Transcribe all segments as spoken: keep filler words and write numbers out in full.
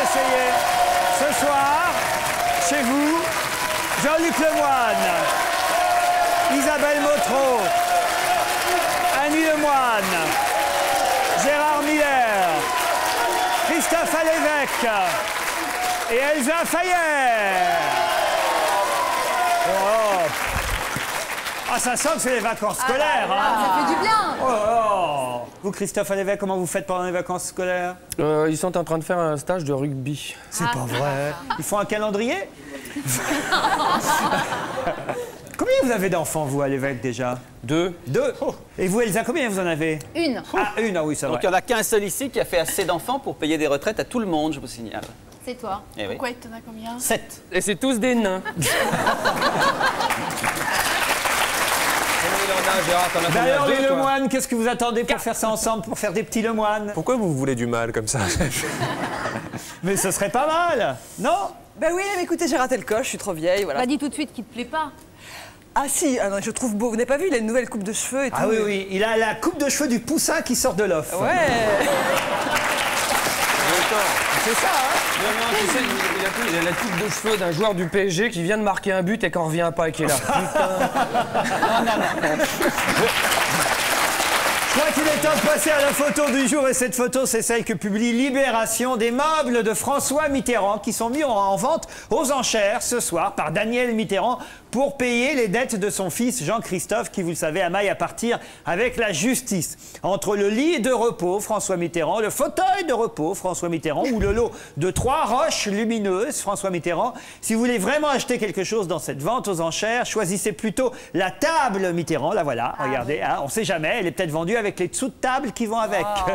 essayer ce soir, chez vous, Jean-Luc Lemoyne, Isabelle Motro, Annie Lemoine, Gérard Miller, Christophe Alévêque et Elsa Fayer. Oh. Ah, ça sent que c'est les vacances scolaires. Ah, hein. ça fait du bien. Oh, oh. Vous, Christophe Alévêque, comment vous faites pendant les vacances scolaires? euh, Ils sont en train de faire un stage de rugby. C'est pas vrai. Ils font un calendrier? Combien vous avez d'enfants, vous, à l'évêque, déjà? Deux. Deux. Oh. Et vous, Elsa, combien vous en avez? Une. Ah, une, ah oui, ça va. Donc il n'y en a qu'un seul ici qui a fait assez d'enfants pour payer des retraites à tout le monde, je vous signale. C'est toi. Eh oui. Pourquoi t'en as combien? Sept. Et c'est tous des nains. D'ailleurs, les Lemoine, qu'est-ce que vous attendez pour faire ça ensemble, pour faire des petits Lemoine? Pourquoi vous voulez du mal comme ça? Mais ce serait pas mal, non? Ben oui, mais écoutez, j'ai raté le coche, je suis trop vieille, voilà. Bah dis tout de suite qu'il te plaît pas. Ah si, ah non, je le trouve beau. Vous n'avez pas vu, il a une nouvelle coupe de cheveux et tout. Ah oui, oui, il a la coupe de cheveux du poussin qui sort de l'off. Ouais. C'est ça, hein? Non, non, tu sais, il, il, a plus, il a la coupe de cheveux d'un joueur du P S G qui vient de marquer un but et qui n'en revient pas et qui est là. Je crois qu'il est temps de passer à la photo du jour, et cette photo, c'est celle que publie Libération, des meubles de François Mitterrand qui sont mis en vente aux enchères ce soir par Daniel Mitterrand pour payer les dettes de son fils Jean-Christophe qui, vous le savez, amaille à partir avec la justice. Entre le lit de repos François Mitterrand, le fauteuil de repos François Mitterrand ou le lot de trois roches lumineuses François Mitterrand, si vous voulez vraiment acheter quelque chose dans cette vente aux enchères, choisissez plutôt la table Mitterrand. La voilà, ah, regardez, hein, on ne sait jamais, elle est peut-être vendue avec les dessous de table qui vont avec. Oh.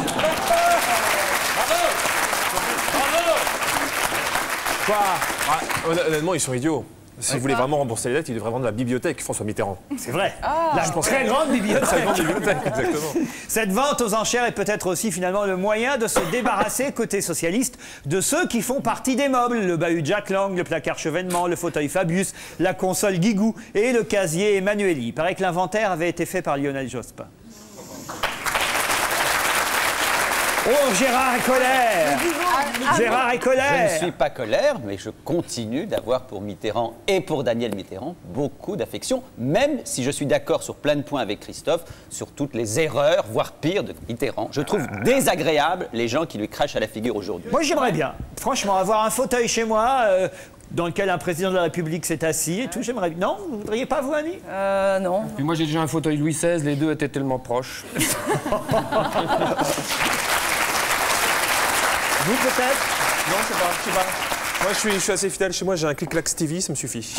Quoi? Ah, honnêtement, ils sont idiots. Si vous voulez vraiment rembourser les dettes, il devrait vendre la bibliothèque François Mitterrand. C'est vrai. Ah, la très grande bibliothèque. Très grande bibliothèque, exactement. Cette vente aux enchères est peut-être aussi finalement le moyen de se débarrasser, côté socialiste, de ceux qui font partie des meubles. Le bahut Jack Lang, le placard Chevènement, le fauteuil Fabius, la console Guigou et le casier Emmanueli. Il paraît que l'inventaire avait été fait par Lionel Jospin. Oh, Gérard est colère. Ah, Gérard est colère. Je ne suis pas colère, mais je continue d'avoir pour Mitterrand et pour Daniel Mitterrand beaucoup d'affection, même si je suis d'accord sur plein de points avec Christophe, sur toutes les erreurs, voire pire, de Mitterrand. Je trouve désagréable les gens qui lui crachent à la figure aujourd'hui. Moi, j'aimerais bien, franchement, avoir un fauteuil chez moi euh, dans lequel un président de la République s'est assis et tout. J'aimerais bien. Non, vous ne voudriez pas, vous, Annie? Euh, non. Puis moi, j'ai déjà un fauteuil Louis seize, les deux étaient tellement proches. Vous, peut-être? Non, je sais pas, je sais pas. Moi, je suis, je suis assez fidèle. Chez moi, j'ai un clic-clac T V, ça me suffit.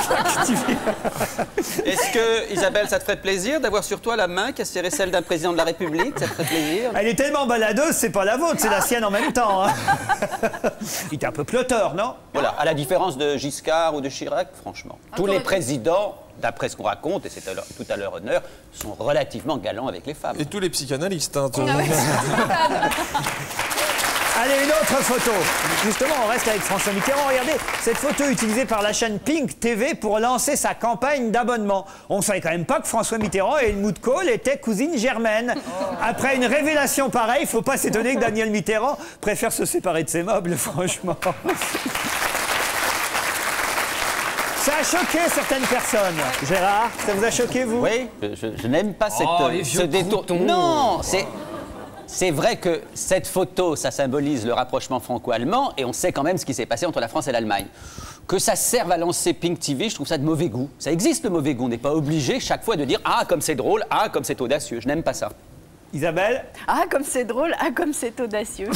Est-ce que, Isabelle, ça te ferait plaisir d'avoir sur toi la main qui a serré celle d'un président de la République? Ça te ferait plaisir? Elle est tellement baladeuse, c'est pas la vôtre, c'est la sienne en même temps. Hein. Il était un peu plotteur, non? Voilà, à la différence de Giscard ou de Chirac, franchement. Tous les présidents, d'après ce qu'on raconte, et c'est tout à leur honneur, sont relativement galants avec les femmes. Et tous les psychanalystes, hein. Allez, une autre photo. Justement, on reste avec François Mitterrand. Regardez, cette photo utilisée par la chaîne Pink T V pour lancer sa campagne d'abonnement. On ne savait quand même pas que François Mitterrand et Helmut Kohl étaient cousines germaines. Après une révélation pareille, il ne faut pas s'étonner que Daniel Mitterrand préfère se séparer de ses meubles, franchement. Ça a choqué certaines personnes. Gérard, ça vous a choqué, vous? Oui, je, je, je n'aime pas cette, Oh, euh, ce détour. Non, c'est... C'est vrai que cette photo, ça symbolise le rapprochement franco-allemand et on sait quand même ce qui s'est passé entre la France et l'Allemagne. Que ça serve à lancer Pink T V, je trouve ça de mauvais goût. Ça existe le mauvais goût, on n'est pas obligé chaque fois de dire « Ah, comme c'est drôle, ah, comme c'est audacieux ». Je n'aime pas ça. Isabelle? Ah, comme c'est drôle, ah, comme c'est audacieux.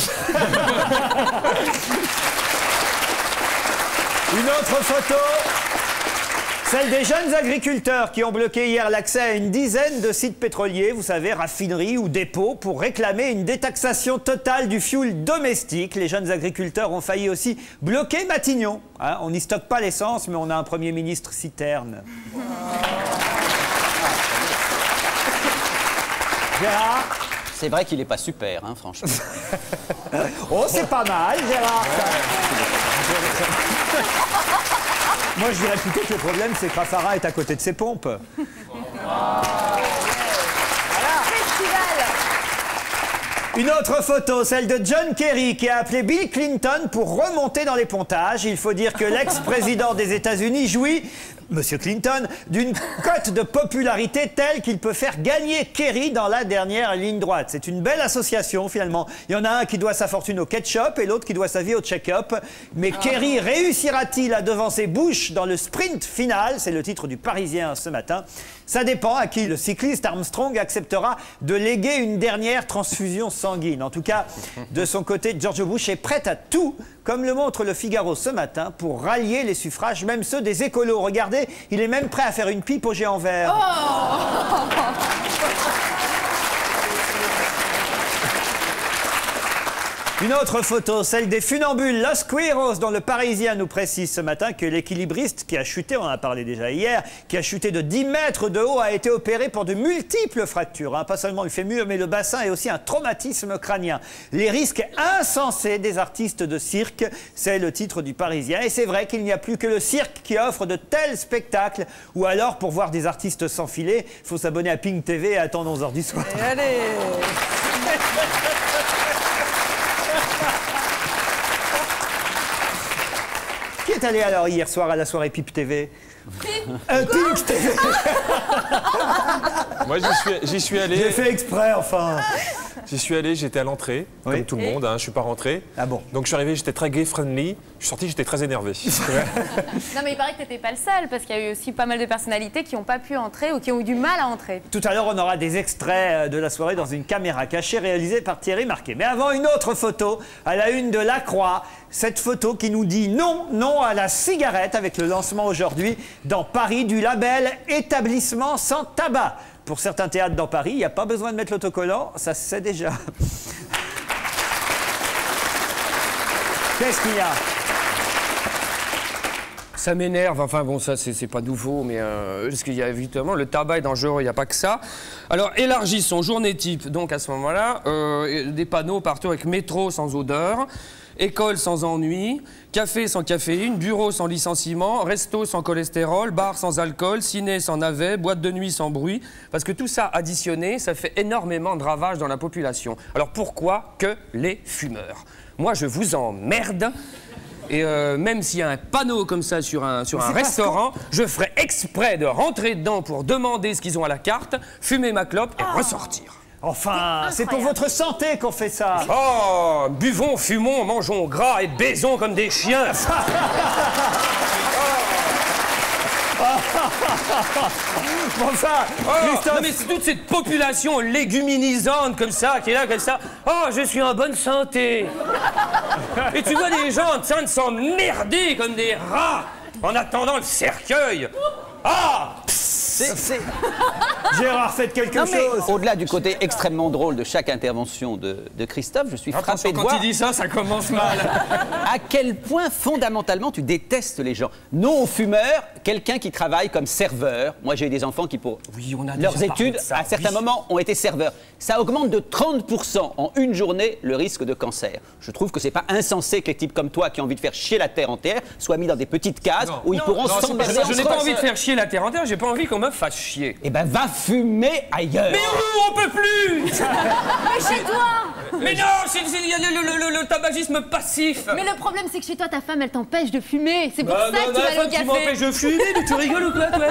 Une autre photo, celle des jeunes agriculteurs qui ont bloqué hier l'accès à une dizaine de sites pétroliers, vous savez, raffineries ou dépôts, pour réclamer une détaxation totale du fioul domestique. Les jeunes agriculteurs ont failli aussi bloquer Matignon. Hein, on n'y stocke pas l'essence, mais on a un Premier ministre citerne. Gérard? C'est vrai qu'il n'est pas super, hein, franchement. Oh, c'est pas mal, Gérard. Moi, je dirais plutôt que le problème, c'est que Raffarin est à côté de ses pompes. Festival. Une autre photo, celle de John Kerry, qui a appelé Bill Clinton pour remonter dans les pontages. Il faut dire que l'ex-président des États-Unis jouit, Monsieur Clinton, d'une cote de popularité telle qu'il peut faire gagner Kerry dans la dernière ligne droite. C'est une belle association, finalement. Il y en a un qui doit sa fortune au ketchup et l'autre qui doit sa vie au check-up. Mais Kerry réussira-t-il à devancer Bush dans le sprint final? C'est le titre du Parisien ce matin. Ça dépend à qui le cycliste Armstrong acceptera de léguer une dernière transfusion sanguine. En tout cas, de son côté, George Bush est prêt à tout, comme le montre le Figaro ce matin, pour rallier les suffrages, même ceux des écolos. Regardez, il est même prêt à faire une pipe au géant vert. Oh Une autre photo, celle des funambules Los Squirros, dont le Parisien nous précise ce matin que l'équilibriste qui a chuté, on en a parlé déjà hier, qui a chuté de dix mètres de haut, a été opéré pour de multiples fractures. Hein. Pas seulement le fémur, mais le bassin et aussi un traumatisme crânien. Les risques insensés des artistes de cirque, c'est le titre du Parisien. Et c'est vrai qu'il n'y a plus que le cirque qui offre de tels spectacles. Ou alors, pour voir des artistes s'enfiler, il faut s'abonner à Pink T V et attendre onze heures du soir. Et allez. Qui est allé alors hier soir à la soirée Pip T V? euh, Pink T V. Moi, j'y suis, j'y suis allé. J'ai fait exprès, enfin. J'y suis allé, j'étais à l'entrée, Oui. comme tout le monde, hein, je suis pas rentré. Ah bon? Donc je suis arrivé, j'étais très gay, friendly. Je suis sorti, j'étais très énervé. Non mais il paraît que t'étais pas le seul, parce qu'il y a eu aussi pas mal de personnalités qui n'ont pas pu entrer ou qui ont eu du mal à entrer. Tout à l'heure, on aura des extraits de la soirée dans une caméra cachée réalisée par Thierry Marquet. Mais avant, une autre photo à la une de La Croix. Cette photo qui nous dit non, non à la cigarette, avec le lancement aujourd'hui dans Paris du label établissement sans tabac. Pour certains théâtres dans Paris, il n'y a pas besoin de mettre l'autocollant, ça se sait déjà. Qu'est-ce qu'il y a? Ça m'énerve, enfin bon, ça c'est pas nouveau, mais euh, parce qu'il y a évidemment le tabac est dangereux, il n'y a pas que ça. Alors élargissons, journée type, donc à ce moment-là, euh, des panneaux partout avec métro sans odeur, école sans ennui, café sans caféine, bureau sans licenciement, resto sans cholestérol, bar sans alcool, ciné sans navet, boîte de nuit sans bruit, parce que tout ça additionné, ça fait énormément de ravages dans la population. Alors pourquoi que les fumeurs? Moi je vous emmerde. Et euh, même s'il y a un panneau comme ça sur un, sur un restaurant, je ferai exprès de rentrer dedans pour demander ce qu'ils ont à la carte, fumer ma clope et oh. ressortir. Enfin, c'est pour votre santé qu'on fait ça. Oh, buvons, fumons, mangeons gras et baisons comme des chiens. Bon, ça, oh, Christophe... non mais c'est toute cette population léguminisante comme ça, qui est là comme ça. Oh, je suis en bonne santé. Et tu vois des gens en train de s'emmerder comme des rats en attendant le cercueil. Ah, Gérard, faites quelque non, chose. Au-delà du côté extrêmement drôle de chaque intervention de, de Christophe, je suis Attention, frappé de quand voir il dit ça, ça commence mal. à quel point fondamentalement tu détestes les gens. Non aux fumeurs, quelqu'un qui travaille comme serveur. Moi j'ai eu des enfants qui pour oui, on a leurs déjà parlé études, de ça, à certains oui. moments, ont été serveurs. Ça augmente de trente pour cent en une journée le risque de cancer. Je trouve que c'est pas insensé que les types comme toi qui ont envie de faire chier la terre entière soient mis dans des petites cases non, où ils non, pourront s'emmerder. Je n'ai pas envie de faire chier la terre entière, j'ai pas envie qu'on me fasse chier. Eh ben va fumer ailleurs. Mais où on peut plus. Mais chez toi. Mais non, il y a le, le, le, le tabagisme passif. Mais le problème c'est que chez toi ta femme elle t'empêche de fumer. C'est pour bah, ça bah, que tu bah, vas aller au Tu café. m'empêches de fumer, mais tu rigoles ou quoi toi?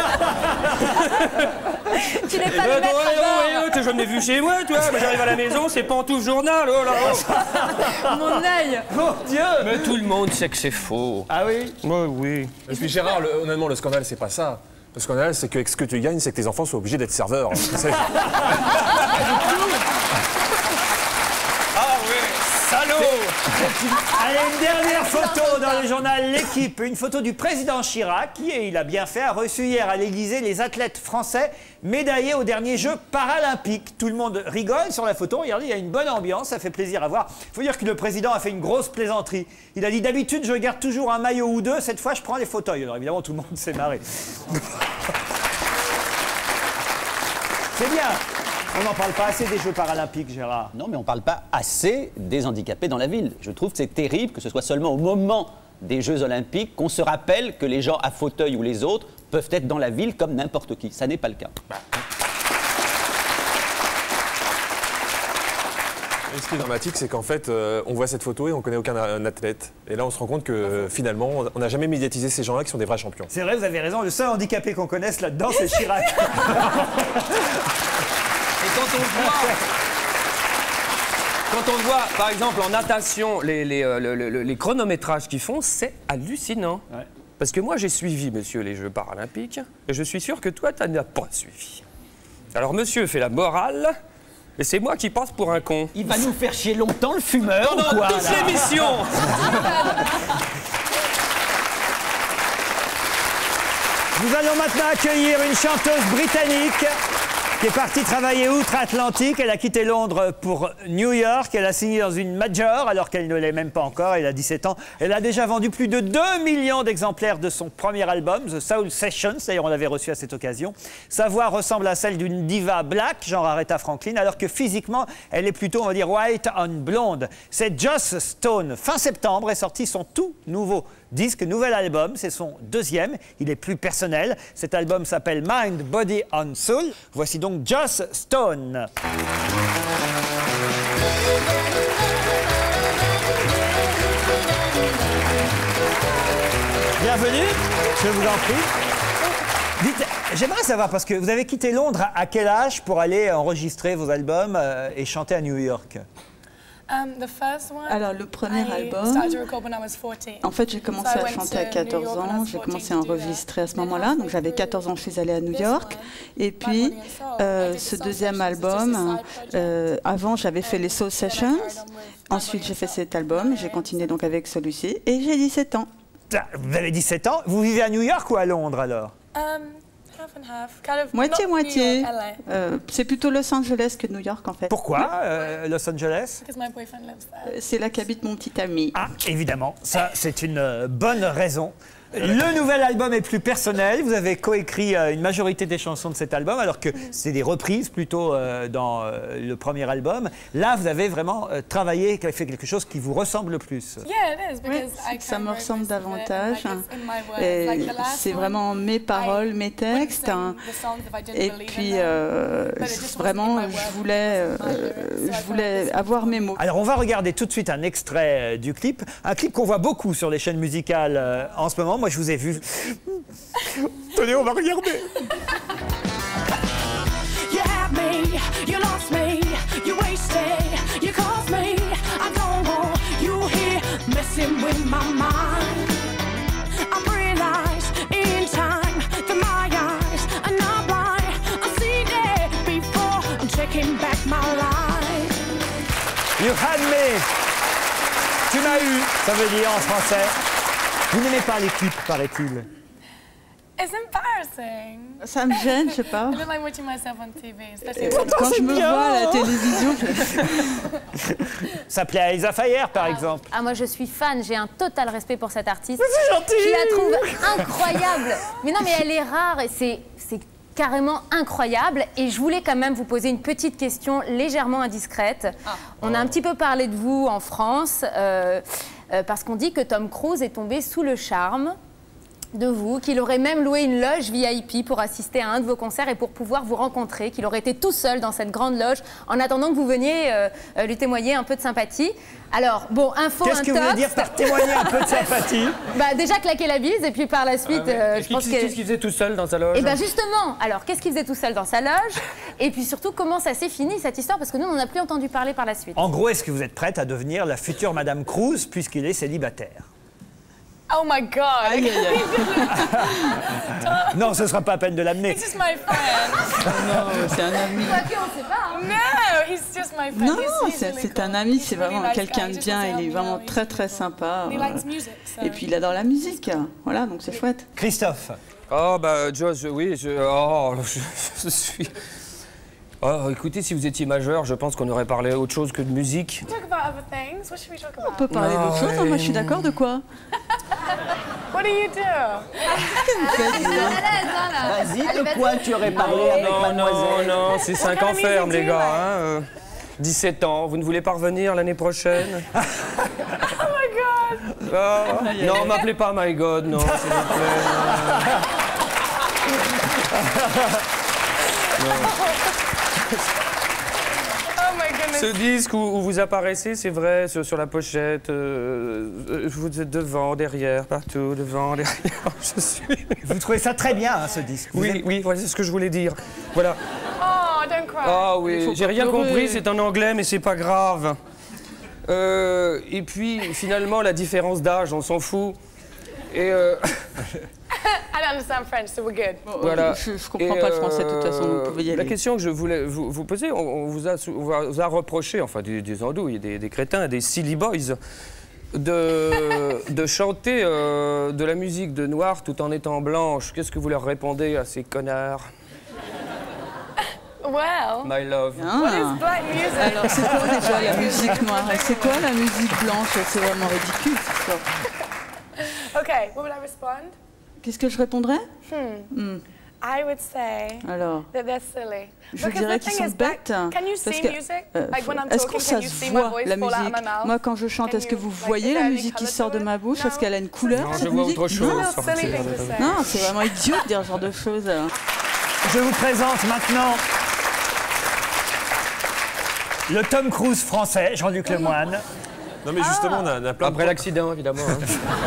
Tu n'es Eh pas ben, le maître toi, à eh, oh, bord. eh, oh, t'as jamais vu chez moi, toi? Mais j'arrive à la maison, c'est pantoufle journal, oh là là. Mon œil. Mon Dieu. Mais tout le monde sait que c'est faux. Ah oui? Ouais, oui. Et puis Gérard, le- honnêtement, le scandale, c'est pas ça. Le scandale, c'est que ce que tu gagnes, c'est que tes enfants soient obligés d'être serveurs. C'est- Ah oui, salaud. Allez, une dernière photo dans le journal L'Équipe. Une photo du président Chirac qui, et il a bien fait, a reçu hier à l'Élysée les athlètes français médaillés aux derniers Jeux paralympiques. Tout le monde rigole sur la photo. Regardez, il y a une bonne ambiance, ça fait plaisir à voir. Il faut dire que le président a fait une grosse plaisanterie. Il a dit d'habitude, je garde toujours un maillot ou deux. Cette fois, je prends les fauteuils. Alors évidemment, tout le monde s'est marré. C'est bien. On n'en parle pas assez des Jeux paralympiques, Gérard. Non, mais on ne parle pas assez des handicapés dans la ville. Je trouve que c'est terrible que ce soit seulement au moment des Jeux olympiques qu'on se rappelle que les gens à fauteuil ou les autres peuvent être dans la ville comme n'importe qui. Ça n'est pas le cas. Et ce qui est dramatique, c'est qu'en fait, euh, on voit cette photo et on connaît aucun euh, athlète. Et là, on se rend compte que euh, finalement, on n'a jamais médiatisé ces gens-là qui sont des vrais champions. C'est vrai, vous avez raison. Le seul handicapé qu'on connaisse là-dedans, c'est Chirac. Et quand on voit, quand on voit, par exemple, en natation, les, les, euh, le- le- les chronométrages qu'ils font, c'est hallucinant. Ouais. Parce que moi, j'ai suivi, monsieur, les Jeux paralympiques, et je suis sûr que toi, tu n'as pas suivi. Alors, monsieur fait la morale, et c'est moi qui passe pour un con. Il va nous faire chier longtemps, le fumeur, Pendant ou quoi, toute là l'émission. Nous allons maintenant accueillir une chanteuse britannique qui est partie travailler outre-Atlantique. Elle a quitté Londres pour New York. Elle a signé dans une major alors qu'elle ne l'est même pas encore. Elle a dix-sept ans. Elle a déjà vendu plus de deux millions d'exemplaires de son premier album, The Soul Sessions. D'ailleurs, on l'avait reçu à cette occasion. Sa voix ressemble à celle d'une diva black, genre Aretha Franklin, alors que physiquement, elle est plutôt, on va dire, white on blonde. C'est Joss Stone. Fin septembre est sorti son tout nouveau disque, nouvel album, c'est son deuxième, il est plus personnel. Cet album s'appelle Mind, Body and Soul. Voici donc Joss Stone. Bienvenue, je vous en prie. Dites, j'aimerais savoir, parce que vous avez quitté Londres à quel âge pour aller enregistrer vos albums euh, et chanter à New York? Um, the first one, Alors, le premier I album, started to record when I was fourteen. en fait, j'ai commencé So I à went chanter à to quatorze New York when I ans. was J'ai fourteen commencé à to do that. enregistrer à ce Then moment-là. Donc, halfway j'avais through quatorze ans, je suis allée à New this York. one, Et My puis, Body and Soul, euh, I did ce the deuxième Soul Sessions, it's just a album, side project. euh, avant, j'avais fait les Soul Then I Sessions. carried on with My Ensuite, Body j'ai and fait Soul. cet album. J'ai continué donc avec celui-ci. Et j'ai dix-sept ans. Ah, vous avez dix-sept ans, vous vivez à New York ou à Londres alors? Um, half and half, kind of Moitié, not New moitié. York, L A, Euh, c'est plutôt Los Angeles que New York, en fait. Pourquoi euh, Los Angeles? because my boyfriend lives there. Euh, C'est là qu'habite mon petit ami. Ah, évidemment, ça c'est une euh, bonne raison. Le nouvel album est plus personnel. Vous avez coécrit euh, une majorité des chansons de cet album, alors que c'est des reprises plutôt euh, dans euh, le premier album. Là, vous avez vraiment euh, travaillé, fait quelque chose qui vous ressemble le plus. Yeah, it is because I Ça can me write ressemble most of it, and, davantage. like, it's in my words. Et Like the last c'est one, vraiment mes paroles, I mes wouldn't textes. sing hein. the songs if I didn't Et believe in puis, them, euh, but it just wasn't in vraiment, my je words, voulais, it was my euh, lyrics, so I je found voulais this avoir mes mots. Alors, on va regarder tout de suite un extrait euh, du clip. Un clip qu'on voit beaucoup sur les chaînes musicales euh, en ce moment. Moi, je vous ai vu. Tenez, on va regarder. You had me, you lost me, you wasted, you caused me. I don't want you here messing with my mind. I realized in time that my eyes are not blind. I've seen it before, I'm taking back my life. You had me. Tu m'as eu, ça veut dire en français. Vous n'aimez pas les clips, paraît-il. It's embarrassing. Ça me gêne, je sais pas. I don't like watching myself on T V, especially in front of Quand je me bien. vois à la télévision, je... Ça plaît à Elsa Fayer, par exemple. Ah, moi je suis fan, j'ai un total respect pour cette artiste. C'est gentil. Je la trouve incroyable. Mais non, mais elle est rare et c'est c'est carrément incroyable. Et je voulais quand même vous poser une petite question légèrement indiscrète. On a un petit peu parlé de vous en France euh, euh, parce qu'on dit que Tom Cruise est tombé sous le charme de vous, qu'il aurait même loué une loge V I P pour assister à un de vos concerts et pour pouvoir vous rencontrer, qu'il aurait été tout seul dans cette grande loge en attendant que vous veniez euh, euh, lui témoigner un peu de sympathie. Alors, bon, info Qu'est-ce que vous voulez intox. dire par témoigner un peu de sympathie? Bah, déjà claquer la bise et puis par la suite, euh, je pense que... Qu'est-ce qu'il faisait tout seul dans sa loge? Et bien justement, alors qu'est-ce qu'il faisait tout seul dans sa loge? Et puis surtout, comment ça s'est fini cette histoire? Parce que nous, on n'en a plus entendu parler par la suite. En gros, est-ce que vous êtes prête à devenir la future Madame Cruise puisqu'il est célibataire? Oh my God! Aïe, aïe, aïe. Non, ce ne sera pas à peine de l'amener. He's just my friend. Non, c'est un ami. Quoique, on sait pas. Hein. No, he's just my friend. Non, He's- he's c'est really c'est cool. un ami, He's c'est a really vraiment nice quelqu'un guy. de He just bien, wants to il est help me vraiment out. très très sympa. He euh, likes music, so- Et puis il adore la musique, voilà, donc c'est chouette. Christophe, Oh, bah, Joss, je- oui, je, oh, je, je suis... Oh, écoutez, si vous étiez majeur, je pense qu'on aurait parlé autre chose que de musique. Talk about other things. What should we talk On about? peut parler d'autre chose, hein, moi je suis d'accord, de quoi? What do you do? Vas-y, de quoi tu aurais parlé avec Non, non, mademoiselle? non, c'est cinq kind ans of music ferme, do les you gars. like? Hein, euh, dix-sept ans, vous ne voulez pas revenir l'année prochaine? Oh my God! Oh, non, m'appelez pas My God, non, s'il vous plaît. Oh my goodness. Ce disque où, où vous apparaissez, c'est vrai, sur, sur la pochette, euh, euh, vous êtes devant, derrière, partout, devant, derrière, je suis... Vous trouvez ça très bien, hein, ce disque? Vous Oui, êtes- oui, voilà, c'est ce que je voulais dire. Voilà. Oh, don't cry. Ah Il oui, faut j'ai pas rien pleurer. compris, c'est en anglais, mais c'est pas grave. Euh, et puis, finalement, la différence d'âge, on s'en fout. Et euh, I don't understand French, so we're good. Bon, voilà. Je, je comprends Et, pas le français, de toute façon, euh, vous pouvez y La aller. question que je voulais vous, vous poser, on, on vous a, sou- on vous a reproché, enfin des, des andouilles, des, des crétins, des silly boys, de, de chanter euh, de la musique de noir tout en étant blanche. Qu'est-ce que vous leur répondez à ces connards? Well, My love. what Ah. is black music? Alors, c'est quoi déjà la musique noire et c'est quoi la musique blanche? C'est vraiment ridicule, ça. Okay, what would I respond? Qu'est-ce que je répondrais? I would say Alors, that they're silly. je Because dirais the qu'ils thing sont is, black- bêtes. Can you parce see que, music? euh, Like when I'm est-ce talking, que can ça you se see my voit voice la fall out of musique? my mouth? Moi, quand je chante, Can est-ce que you- vous like, voyez is la there any musique qui colour sort to de it? ma bouche? Est-ce No. qu'elle a une couleur, Non, cette je vois musique? autre chose. Non, Silly thing to say. non, c'est vraiment idiot de dire ce genre de choses. Je vous présente maintenant le Tom Cruise français, Jean-Luc Lemoyne. Non, mais justement, on a, on a plein de Après l'accident, évidemment. hein.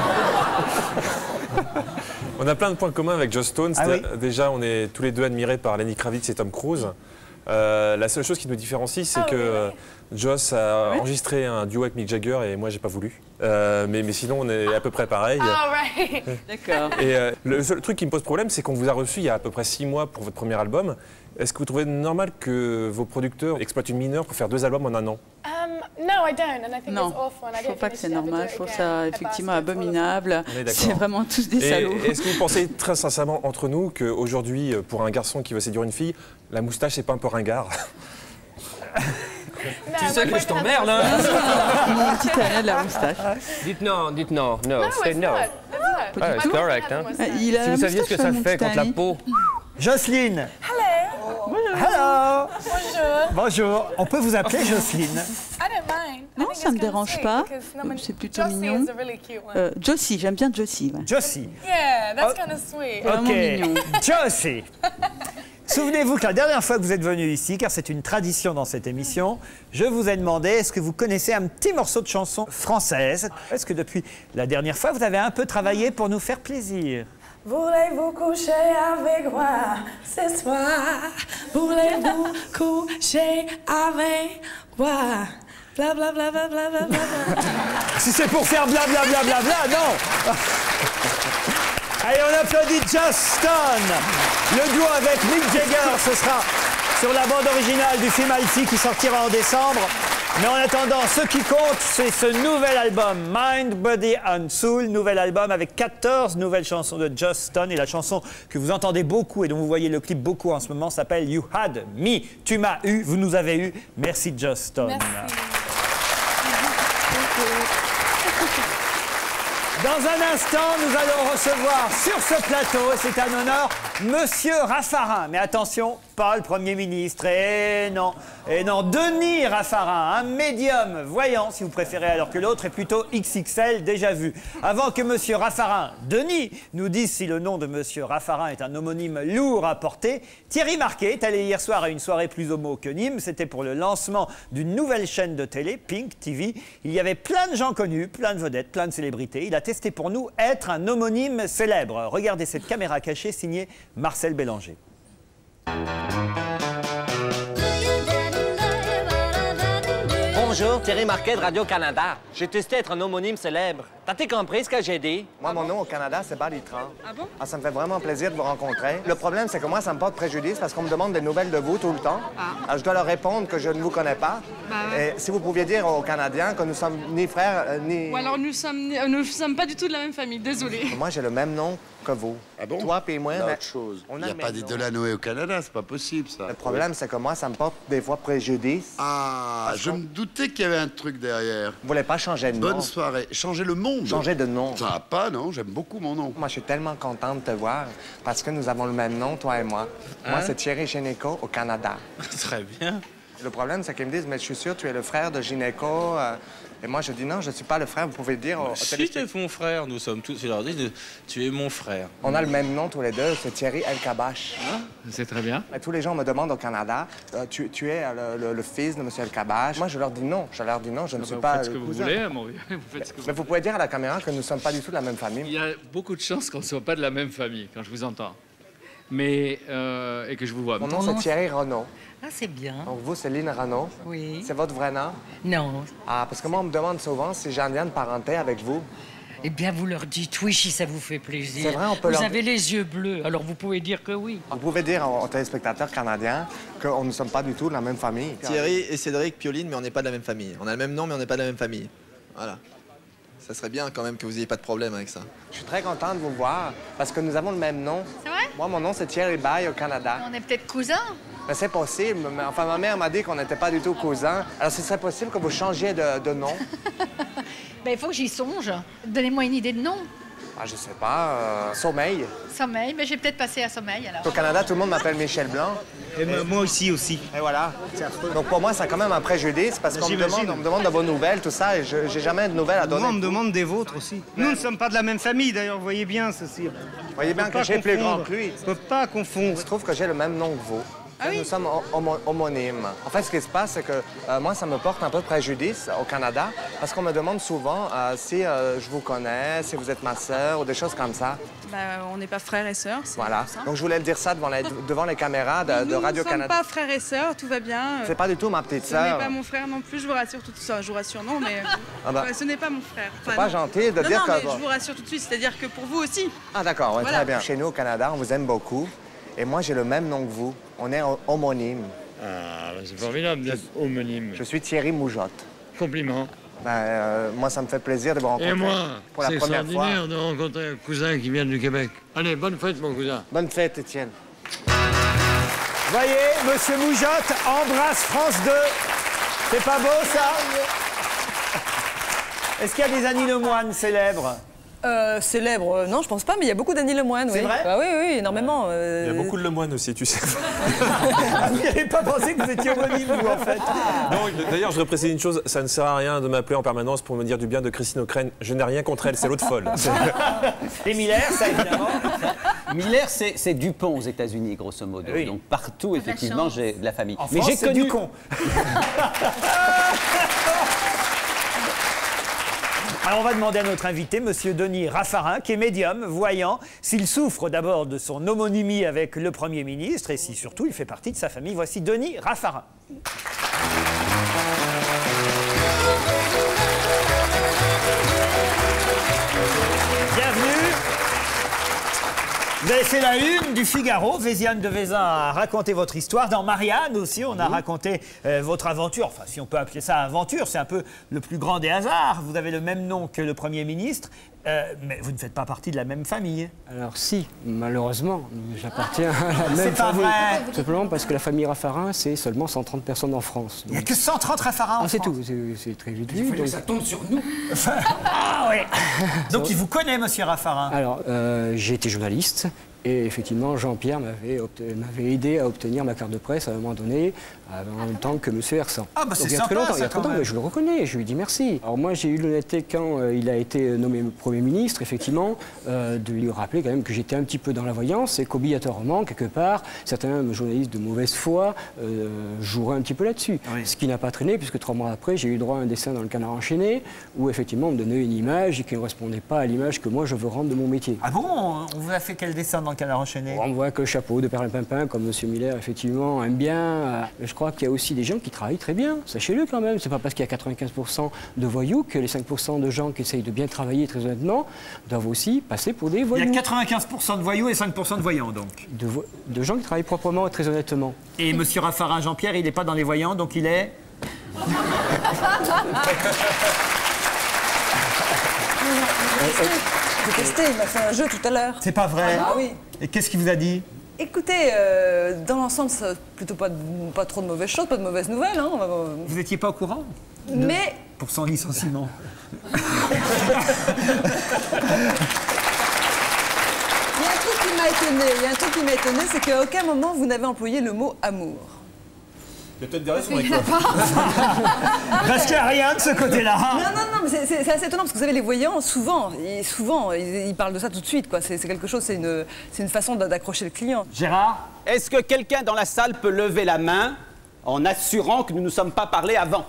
On a plein de points communs avec Joss Stone. Ah oui. Déjà, on est tous les deux admirés par Lenny Kravitz et Tom Cruise. Euh, la seule chose qui nous différencie, c'est Ah que oui, oui. euh, Joss a enregistré un duo avec Mick Jagger et moi, j'ai pas voulu. Euh, mais, mais sinon, on est à peu près pareil. Oh, right. D'accord. Et euh, le seul truc qui me pose problème, c'est qu'on vous a reçu il y a à peu près six mois pour votre premier album. Est-ce que vous trouvez normal que vos producteurs exploitent une mineure pour faire deux albums en un an? Um, no, I don't, and I think Non, it's awful, and I je trouve don't pas think que they c'est should ever do normal. it Je trouve again. ça A effectivement bastard full of abominable. On est d'accord. C'est vraiment tous des Et salauds. est-ce que vous pensez très sincèrement entre nous qu'aujourd'hui, pour un garçon qui veut séduire une fille, la moustache, c'est pas un peu ringard? No, Tu my sais que je boyfriend t'emmerde, has- hein? Mon petit Alain de la moustache. Dites non, dites non, no, No, say it's no. not. It's not. Ah, My c'est boyfriend correct, has hein. a moustache. Il a Si la vous saviez ce que moustache, ça mon fait petit contre la Ali. peau. Jocelyne. Hello. Hello. Bonjour. Bonjour. On peut vous appeler Jocelyne. I don't mind. I Non, think ça it's me kinda dérange sweet pas. because no one- C'est plutôt Jossie mignon. is a really cute one. Euh, Josie, j'aime bien Josie. Ouais. Josie. Yeah, that's Oh. kind of sweet. Vraiment mignon. Josie. Souvenez-vous que la dernière fois que vous êtes venu ici, car c'est une tradition dans cette émission, je vous ai demandé est-ce que vous connaissez un petit morceau de chanson française? Est-ce que depuis la dernière fois, vous avez un peu travaillé pour nous faire plaisir? Voulez-vous coucher avec moi ce soir? Voulez-vous coucher avec moi? Bla bla bla bla bla bla bla. Si c'est pour faire blablabla, bla, bla, bla, non. Allez, on applaudit Joss Stone. Le duo avec Mick Jagger, ce sera sur la bande originale du film Alfie qui sortira en décembre. Mais en attendant, ce qui compte, c'est ce nouvel album, Mind, Body and Soul, nouvel album avec quatorze nouvelles chansons de Joss Stone. Et la chanson que vous entendez beaucoup et dont vous voyez le clip beaucoup en ce moment s'appelle You Had Me. Tu m'as eu, vous nous avez eu. Merci Joss Stone. Merci. Dans un instant, nous allons recevoir sur ce plateau, et c'est un honneur, Monsieur Raffarin. Mais attention, pas le Premier ministre. Et non, et non, Denis Raffarin, un médium voyant, si vous préférez, alors que l'autre est plutôt X X L, déjà vu. Avant que Monsieur Raffarin, Denis, nous dise si le nom de Monsieur Raffarin est un homonyme lourd à porter, Thierry Marquet est allé hier soir à une soirée plus homo que Nîmes. C'était pour le lancement d'une nouvelle chaîne de télé, Pink T V. Il y avait plein de gens connus, plein de vedettes, plein de célébrités. Il a testé pour nous être un homonyme célèbre. Regardez cette caméra cachée signée Marcel Bélanger. Bonjour, Thierry Marquet de Radio-Canada. J'ai testé être un homonyme célèbre. T'as-tu compris ce que j'ai dit? Moi, mon nom au Canada, c'est Barry-Tran. Ah bon? Ah, ça me fait vraiment plaisir de vous rencontrer. Le problème, c'est que moi, ça me porte préjudice parce qu'on me demande des nouvelles de vous tout le temps. Ah. Alors, je dois leur répondre que je ne vous connais pas. Bah ouais. Et si vous pouviez dire aux Canadiens que nous sommes ni frères, euh, ni... Ou alors nous sommes, euh, nous sommes pas du tout de la même famille, désolé. Moi, j'ai le même nom que vous. Ah bon? Toi puis moi, Là, mais autre chose. on Il a n'y a le pas même des nom. Delanoë au Canada, c'est pas possible, ça. Le problème, c'est que moi, ça me porte des fois préjudice. Ah, je me doutais qu'il y avait un truc derrière. Vous voulez pas changer de nom? Bonne soirée. Changer le monde? Changer de nom. Ça va pas, non? J'aime beaucoup mon nom. Moi, je suis tellement content de te voir parce que nous avons le même nom, toi et moi. Moi, Hein? c'est Thierry Génico au Canada. Très bien. Le problème, c'est qu'ils me disent, mais je suis sûr, tu es le frère de gynéco. euh, Et moi, je dis non, je ne suis pas le frère, vous pouvez dire. au- au Si téléspect- tu es mon frère, nous sommes tous. Je leur dis, tu es mon frère. On a le même nom tous les deux, c'est Thierry El-Kabash. C'est très bien. Et tous les gens me demandent au Canada, euh, tu, tu es euh, le, le- le fils de M. El-Kabash. Moi, je leur dis non. Je leur dis non, je ne suis Vous pas faites ce le que vous cousin. voulez, mon vieux. Vous faites ce que vous Mais vous pouvez dire à la caméra que nous ne sommes pas du tout de la même famille. Il y a beaucoup de chances qu'on ne soit pas de la même famille quand je vous entends. Mais. euh, et que je vous vois. Mon nom, c'est Thierry Renaud. Ah, c'est bien. Donc vous, c'est Lynn Renaud. Oui. C'est votre vrai nom? Non. Ah, parce que moi, on me demande souvent si j'ai un lien de parenté avec vous. Eh bien, vous leur dites oui si ça vous fait plaisir. C'est vrai, on peut Vous leur- avez les yeux bleus, alors vous pouvez dire que oui. Vous pouvez dire aux aux téléspectateurs canadiens que nous ne sommes pas du tout de la même famille. Thierry et Cédric Pioline, mais on n'est pas de la même famille. On a le même nom, mais on n'est pas de la même famille. Voilà. Ça serait bien quand même que vous n'ayez pas de problème avec ça. Je suis très content de vous voir parce que nous avons le même nom. C'est vrai? Moi, mon nom, c'est Thierry Baye au Canada. On est peut-être cousins. Mais c'est possible. Mais, enfin, ma mère m'a dit qu'on n'était pas du tout cousins. Alors, ce serait possible que vous changiez de, de nom? Ben, il faut que j'y songe. Donnez-moi une idée de nom. Ah, je sais pas. euh, Sommeil. Sommeil. Ben, j'ai peut-être passé à sommeil, alors. Au Canada, tout le monde m'appelle Michel Blanc. Et moi aussi, aussi. Et voilà. Donc, pour moi, c'est quand même un préjudice parce qu'on me demande, on me demande de vos nouvelles, tout ça, et je j'ai jamais de nouvelles à donner. Moi, on me demande des vôtres aussi. Nous ne sommes pas de la même famille, d'ailleurs, vous voyez bien ceci. Vous voyez bien que j'ai plus grand que lui. On ne peut pas confondre. Il se trouve que j'ai le même nom que vous. Nous sommes homo- homonymes. En fait, ce qui se passe, c'est que euh, moi, ça me porte un peu préjudice au Canada parce qu'on me demande souvent euh, si euh, je vous connais, si vous êtes ma sœur ou des choses comme ça. Bah, on n'est pas frères et sœurs. c'est Voilà. simple. Donc, je voulais le dire ça devant les, devant les caméras de, de Nous ne Radio-Canada. sommes pas frères et sœurs, tout va bien. C'est pas du tout ma petite Ce n'est sœur. pas mon frère non plus, je vous rassure tout de suite. Je vous rassure, non, mais Ah bah. Ouais, ce n'est pas mon frère. C'est pas non. gentil de non, dire non, que- mais je vous rassure tout de suite, c'est-à-dire que pour vous aussi. Ah, d'accord, ouais, Voilà. très bien. Chez nous, au Canada, on vous aime beaucoup. Et moi, j'ai le même nom que vous. On est ho- homonymes. Ah, c'est formidable d'être homonyme. Je suis Thierry Moujotte. Compliment. Ben, euh, moi, ça me fait plaisir de vous rencontrer Et moi, pour la c'est première fois. extraordinaire de rencontrer un cousin qui vient du Québec. Allez, bonne fête, mon cousin. Bonne fête, Étienne. Voyez, Monsieur Moujotte embrasse France deux. C'est pas beau, ça? Est-ce qu'il y a des Annie Lemoine célèbres? Euh, célèbre, euh, non, je pense pas, mais il y a beaucoup d'Annie Lemoine. C'est oui. vrai? Bah oui, oui, énormément. euh, Il y a beaucoup de Lemoine aussi, tu sais. Ah, vous n'avez pas pensé que vous étiez homonyme, vous, en fait? Non, d'ailleurs, je voudrais préciser une chose, ça ne sert à rien de m'appeler en permanence pour me dire du bien de Christine O'Krent. Je n'ai rien contre elle, c'est l'autre folle. Et Miller, ça, évidemment. Miller, c'est c'est Dupont aux États-Unis, grosso modo. Oui. Donc partout, effectivement, chance. j'ai de la famille. En Mais France, j'ai c'est connu. du con. Alors on va demander à notre invité, Monsieur Denis Raffarin, qui est médium, voyant, s'il souffre d'abord de son homonymie avec le Premier ministre et si surtout il fait partie de sa famille. Voici Denis Raffarin. Bienvenue. Vous avez fait la une du Figaro. Véziane de Vezin a raconté votre histoire. Dans Marianne aussi, on a raconté euh, votre aventure. Enfin, si on peut appeler ça aventure, c'est un peu le plus grand des hasards. Vous avez le même nom que le Premier ministre, euh, mais vous ne faites pas partie de la même famille. Alors si, malheureusement, j'appartiens à la C'est même pas famille. vrai. Tout simplement parce que la famille Raffarin, c'est seulement cent trente personnes en France. Il n'y a que cent trente Raffarins en Ah, c'est France. tout, c'est- c'est très vite Il vu. faut que ça tombe sur nous. Ah oui. Donc il vous connaît, Monsieur Raffarin. Alors, euh, j'ai été journaliste. Et effectivement, Jean-Pierre m'avait obte- m'avait aidé à obtenir ma carte de presse à un moment donné, en même temps que M. Hersan. Ah, bah, c'est Donc, il y a sympa, très longtemps, ça, il y a très quand longtemps, même. mais je le reconnais, je lui dis merci. Alors moi, j'ai eu l'honnêteté quand euh, il a été nommé Premier ministre, effectivement, euh, de lui rappeler quand même que j'étais un petit peu dans la voyance et qu'obligatoirement, quelque part, certains journalistes de mauvaise foi euh, joueraient un petit peu là-dessus. Ce qui n'a pas traîné, puisque trois mois après, j'ai eu droit à un dessin dans le Canard enchaîné, où effectivement, on me donnait une image qui ne correspondait pas à l'image que moi, je veux rendre de mon métier. Ah bon? On vous a fait quel dessin dans le Canard enchaîné? On voit que le chapeau de Perlimpinpin, comme M. Miller, effectivement, aime bien. Euh, Je crois qu'il y a aussi des gens qui travaillent très bien. Sachez-le quand même. C'est pas parce qu'il y a quatre-vingt-quinze pour cent de voyous que les cinq pour cent de gens qui essayent de bien travailler très honnêtement doivent aussi passer pour des Il y voyous. a quatre-vingt-quinze pour cent de voyous et cinq pour cent de voyants, donc. De, vo- de gens qui travaillent proprement et très honnêtement. Et Monsieur Raffarin Jean-Pierre, il n'est pas dans les voyants, donc il est... J'ai testé, il m'a fait un jeu tout à l'heure. C'est pas vrai? Ah oui. Et qu'est-ce qu'il vous a dit? Écoutez, euh, dans l'ensemble, ça, plutôt pas, de- pas trop de mauvaises choses, pas de mauvaises nouvelles. Hein. Vous n'étiez pas au courant? Mais Pour son licenciement. il y a un truc qui m'a étonné. Il y a un truc qui m'a étonné, c'est qu'à aucun moment vous n'avez employé le mot amour. Il y a peut-être des raisons avec Parce toi. qu'il y a Parce qu'il n'y a rien de ce côté-là. Non, non, non, mais c'est- c'est c'est assez étonnant parce que vous savez, les voyants, souvent, ils, souvent, ils, ils parlent de ça tout de suite, quoi. C'est c'est quelque chose, c'est une, c'est une façon d'a- d'accrocher le client. Gérard? Est-ce que quelqu'un dans la salle peut lever la main en assurant que nous ne nous sommes pas parlé avant?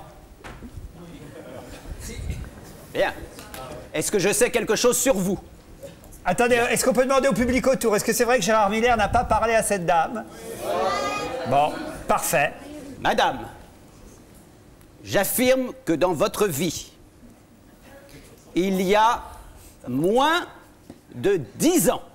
Bien. Est-ce que je sais quelque chose sur vous? Attendez, est-ce qu'on peut demander au public autour? Est-ce que c'est vrai que Gérard Miller n'a pas parlé à cette dame? Bon, parfait. Madame, j'affirme que dans votre vie, il y a moins de dix ans,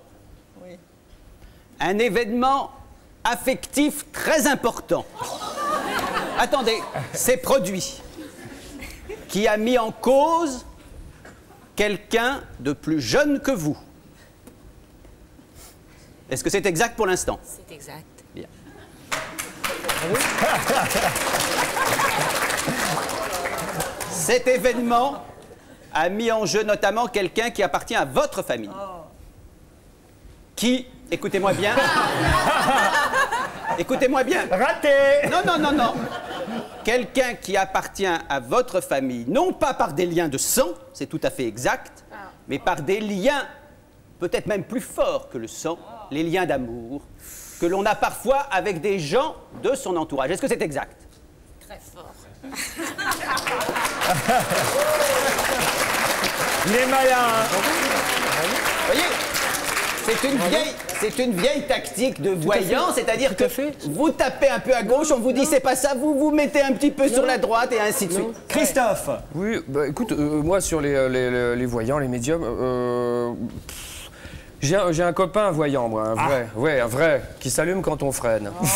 un événement affectif très important, attendez, s'est produit, qui a mis en cause quelqu'un de plus jeune que vous. Est-ce que c'est exact pour l'instant? C'est exact. Bien. Cet événement a mis en jeu notamment quelqu'un qui appartient à votre famille. Qui, écoutez-moi bien, écoutez-moi bien. Raté. Non, non, non, non. Quelqu'un qui appartient à votre famille, non pas par des liens de sang, c'est tout à fait exact, mais par des liens peut-être même plus forts que le sang, les liens d'amour, que l'on a parfois avec des gens de son entourage. Est-ce que c'est exact? Très fort. Il est malin. Vous voyez, c'est une vieille, c'est une vieille tactique de voyant, c'est-à-dire que vous tapez un peu à gauche, on vous dit c'est pas ça, vous vous mettez un petit peu sur la droite et ainsi de suite. Christophe. Oui, bah écoute, euh, moi sur les, les, les voyants, les médiums, euh, j'ai un, j'ai un copain voyant, moi, un vrai, ah. ouais, un vrai, qui s'allume quand on freine. Oh.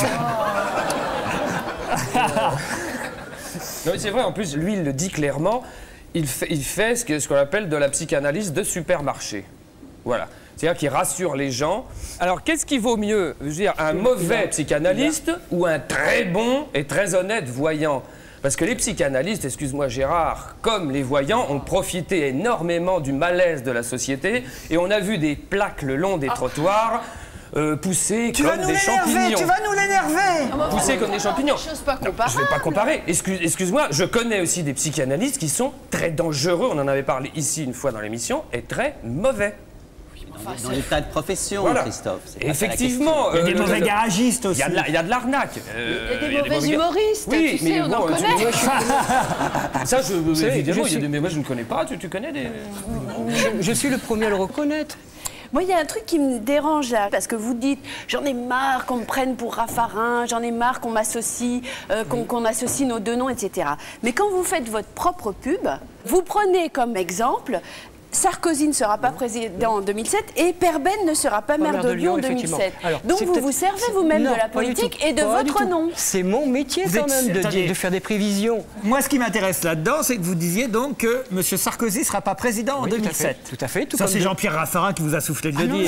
Non, mais c'est vrai, en plus, lui, il le dit clairement, il fait, il fait ce qu'on ce qu'on appelle de la psychanalyse de supermarché. Voilà. C'est-à-dire qu'il rassure les gens. Alors, qu'est-ce qui vaut mieux? Je veux dire, un mauvais psychanalyste ou un très bon et très honnête voyant? Parce que les psychanalystes, excuse-moi Gérard, comme les voyants, ont profité énormément du malaise de la société et on a vu des plaques le long des trottoirs euh, pousser tu comme vas nous des champignons. Tu vas nous l'énerver. Pousser comme des champignons. Pas non, je ne vais pas comparer. Excuse, excuse-moi, je connais aussi des psychanalystes qui sont très dangereux, on en avait parlé ici une fois dans l'émission, et très mauvais. Dans les tas de professions, voilà. Christophe. Effectivement. Il y a des euh, mauvais garagistes aussi. Il y a de l'arnaque. Euh, il y a des mauvais humoristes, oui, tu mais sais, on bon, en connaît. Ça, je, évidemment, je il y a des, suis... mais moi je ne connais pas. Tu, tu connais des... je, je suis le premier à le reconnaître. Moi, il y a un truc qui me dérange là, parce que vous dites j'en ai marre qu'on me prenne pour Raffarin, j'en ai marre qu'on m'associe, euh, qu'on qu'on associe nos deux noms, et cetera. Mais quand vous faites votre propre pub, vous prenez comme exemple Sarkozy ne sera pas président en deux mille sept et Perben ne sera pas maire de Lyon en deux mille sept. Alors, donc vous vous servez vous-même de la politique et de votre nom. C'est mon métier quand même de, de faire des prévisions. Moi, ce qui m'intéresse là-dedans, c'est que vous disiez donc que M. Sarkozy ne sera pas président en oui, deux mille sept. Tout à fait. Tout Ça, c'est de... Jean-Pierre Raffarin qui vous a soufflé de ah le non, dire.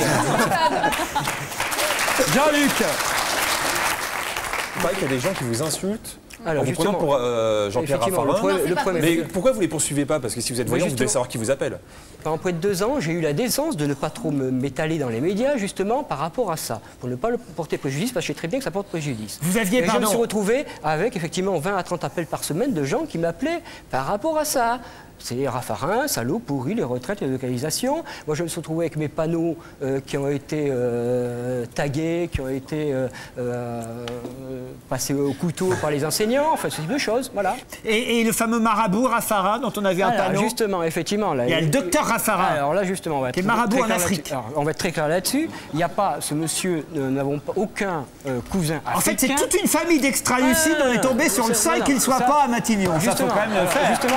Jean-Luc. C'est vrai qu'il y a des gens qui vous insultent. Alors, en vous prenant pour euh, Jean-Pierre Raffarin. Le pro le mais pourquoi vous ne les poursuivez pas? Parce que si vous êtes voyant, vous devez savoir qui vous appelle. Pendant près de deux ans, j'ai eu la décence de ne pas trop m'étaler dans les médias, justement, par rapport à ça, pour ne pas le porter préjudice, parce que je sais très bien que ça porte préjudice. Vous aviez, Et pardon. je me suis retrouvé avec, effectivement, vingt à trente appels par semaine de gens qui m'appelaient par rapport à ça. C'est Raffarin, salaud, pourri, les retraites, les localisations. Moi, je me suis retrouvé avec mes panneaux euh, qui ont été euh, tagués, qui ont été euh, euh, passés au couteau par les enseignants, enfin, ce type de choses, voilà. Et, et le fameux marabout Raffarin, dont on a vu un alors, panneau. Justement, effectivement. Là, il y a le docteur Raffarin. Alors là, justement, on va être qui est marabout en Afrique. Alors, on va être très clair là-dessus. Il n'y a pas, ce monsieur, nous n'avons pas aucun euh, cousin africain. En fait, c'est toute une famille d'extra-lucides. Ah, on est tombé sur le seul qu'il ne soit ça, pas à Matignon. Ça, faut quand même le faire. Justement.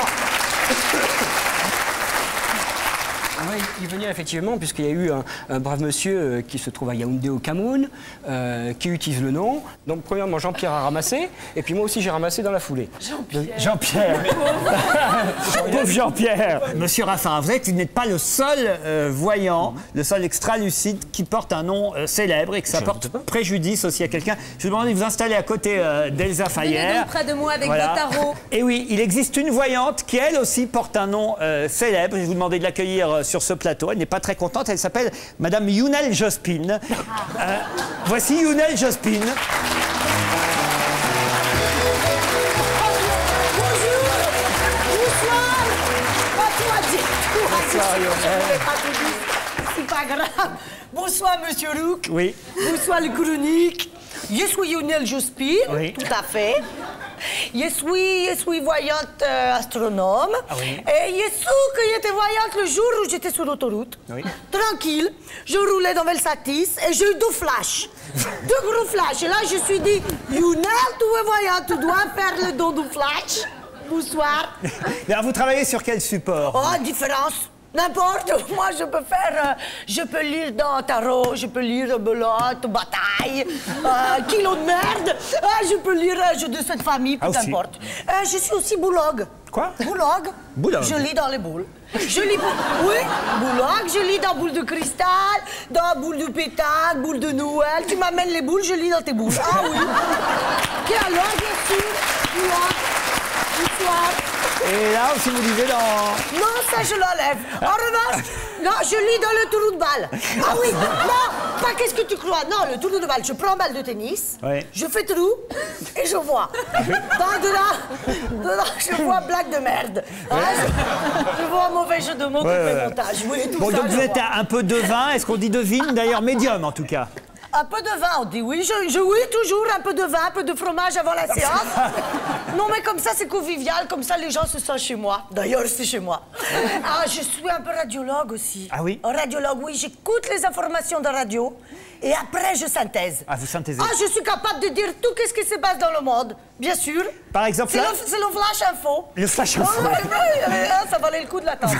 Oui, il venait effectivement, puisqu'il y a eu un, un brave monsieur euh, qui se trouve à Yaoundé au Cameroun, euh, qui utilise le nom. Donc, premièrement, Jean-Pierre a ramassé, et puis moi aussi, j'ai ramassé dans la foulée. Jean-Pierre. Jean-Pierre. Pauvre Jean-Pierre. Monsieur Raffarin, vous savez que vous n'êtes pas le seul euh, voyant, le seul extra-lucide qui porte un nom euh, célèbre et que ça je porte préjudice aussi à quelqu'un. Je vous demande de vous installer à côté euh, d'Elsa Fayer. Venez donc près de moi avec voilà. vos tarots. Et oui, il existe une voyante qui, elle aussi, porte un nom euh, célèbre. Je vais vous demander de l'accueillir euh, sur ce plateau. Elle n'est pas très contente. Elle s'appelle Madame Younel Jospin. Euh, voici Younel Jospin. Bonsoir, Lionel. C'est pas grave. Bonsoir, monsieur Roux. Oui. Bonsoir, le chronique. Je suis Lionel Jospin, Oui. tout à fait. Je suis, je suis voyante euh, astronome. Ah oui. Et je suis que j'étais voyante le jour où j'étais sur l'autoroute. Oui. Tranquille, je roulais dans Velsatis et j'ai eu deux flashs. Deux gros flashs. Et là, je me suis dit, Lionel, tu es voyante, tu dois faire le don du flash. Bonsoir. Mais alors, vous travaillez sur quel support? Oh, différence. N'importe, moi je peux faire, euh, je peux lire dans tarot, je peux lire belote, bataille, euh, kilo de merde, euh, je peux lire euh, jeu de cette famille, peu Ah, aussi. importe. Euh, je suis aussi boulogue. Quoi? Boulogue. Boulogue. Je lis dans les boules. Je lis, oui, boulogue, je lis dans boule de cristal, dans boule de pétard, boule de Noël. Tu m'amènes les boules, je lis dans tes boules. Ah oui. Et alors, bien sûr, boulogue, bonsoir. Et là, si vous lisez dans... Non, ça je l'enlève. En revanche, non, je lis dans le trou de balle. Ah oui, non, pas qu'est-ce que tu crois. Non, le trou de balle, je prends balle de tennis, Oui. je fais trou et je vois. Dans de là, dedans, je vois blague de merde. Hein, je, je vois un mauvais jeu de mots Ouais, que ouais, fait ouais. montage. Oui, tout Bon, ça, donc je vous êtes vois. un peu devin. Est-ce qu'on dit devine? D'ailleurs, médium, en tout cas. Un peu de vin, on dit oui. Je, je oui, toujours un peu de vin, un peu de fromage avant la séance. Non, mais comme ça, c'est convivial. Comme ça, les gens se sentent chez moi. D'ailleurs, c'est chez moi. Ah, je suis un peu radiologue aussi. Ah oui? Un radiologue, oui. J'écoute les informations de radio et après, je synthèse. Ah, vous synthésez. Ah, je suis capable de dire tout ce qui se passe dans le monde, bien sûr. Par exemple, C'est là? le, c'est le flash info. Le flash Oh, info. oui, oui, oui, ah, ça valait le coup de l'attendre.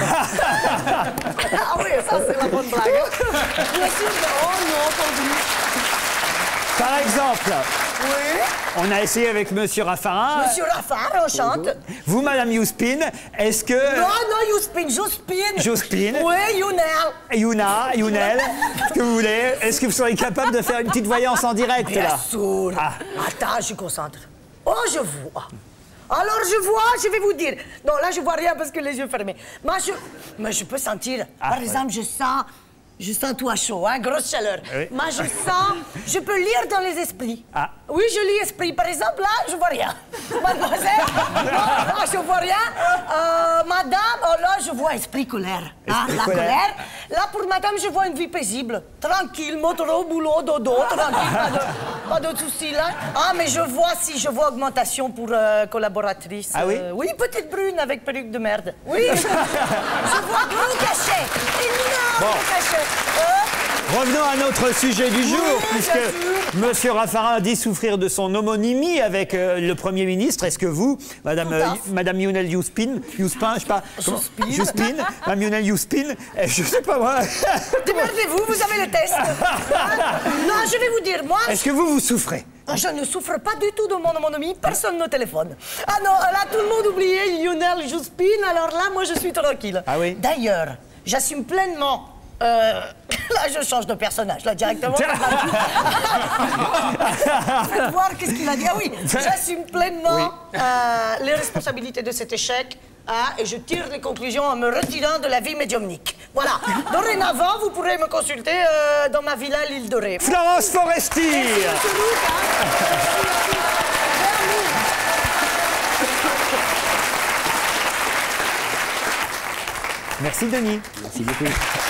Ah oui, ça, c'est la bonne blague. Bien sûr, mais- oh non, pour lui. Par exemple, Oui. on a essayé avec Monsieur Raffarin. Monsieur Raffarin, on chante. Vous, Madame Youspin, est-ce que... Non, non, Youspin, Jospin. Jospin. Oui, Younel. Yuna, Younel, ce que vous voulez. Est-ce que vous seriez capable de faire une petite voyance en direct, Bien là? sûr. Ah. Attends, je concentre. Oh, je vois. Alors, je vois, je vais vous dire. Non, là, je vois rien parce que les yeux fermés. Moi, je, mais je peux sentir. Ah, Par ouais. exemple, je sens... Je sens tout à chaud, hein, grosse chaleur. Oui. Moi, je sens... Je peux lire dans les esprits. Ah. Oui, je lis esprit. Par exemple, là, je vois rien. Mademoiselle, non, je vois rien. Euh, madame, oh là, je vois esprit colère. Hein, Esprit la colère. colère. Là, pour madame, je vois une vie paisible. Tranquille, motoro, boulot, dodo, tranquille, pas de, pas de soucis, là. Ah, mais je vois, si, je vois augmentation pour euh, collaboratrice. Ah oui? Euh, oui, petite brune avec perruque de merde. Oui, je, je vois gros cachet. Énorme Bon. cachet. Euh, Revenons à notre sujet du jour, Oui, puisque bien sûr. Monsieur Raffarin dit souffrir de son homonymie avec euh, le Premier ministre. Est-ce que vous, Madame, Tout à euh, fait. Madame Younel Youspin, Youspin, je sais pas... comment- Youspin. Youspin, Madame Younel Youspin, euh, je sais pas moi... Démerdez-vous, vous avez le test. Hein? Non, je vais vous dire, moi... Est-ce que vous, vous souffrez? Je ne souffre pas du tout de mon homonymie, personne ne téléphone. Ah non, là, tout le monde oubliait Lionel Jospin, alors là, moi, je suis tranquille. Ah oui? D'ailleurs, j'assume pleinement... euh, là, je change de personnage, là, directement. Faites voir qu'est-ce qu'il a dit. Ah oui, j'assume pleinement Oui. euh, les responsabilités de cet échec. Ah, et je tire les conclusions en me retirant de la vie médiumnique. Voilà. Dorénavant, vous pourrez me consulter euh, dans ma villa à l'île de Ré. Florence Foresti. Merci, monsieur Luc, hein. Merci Denis. Merci beaucoup.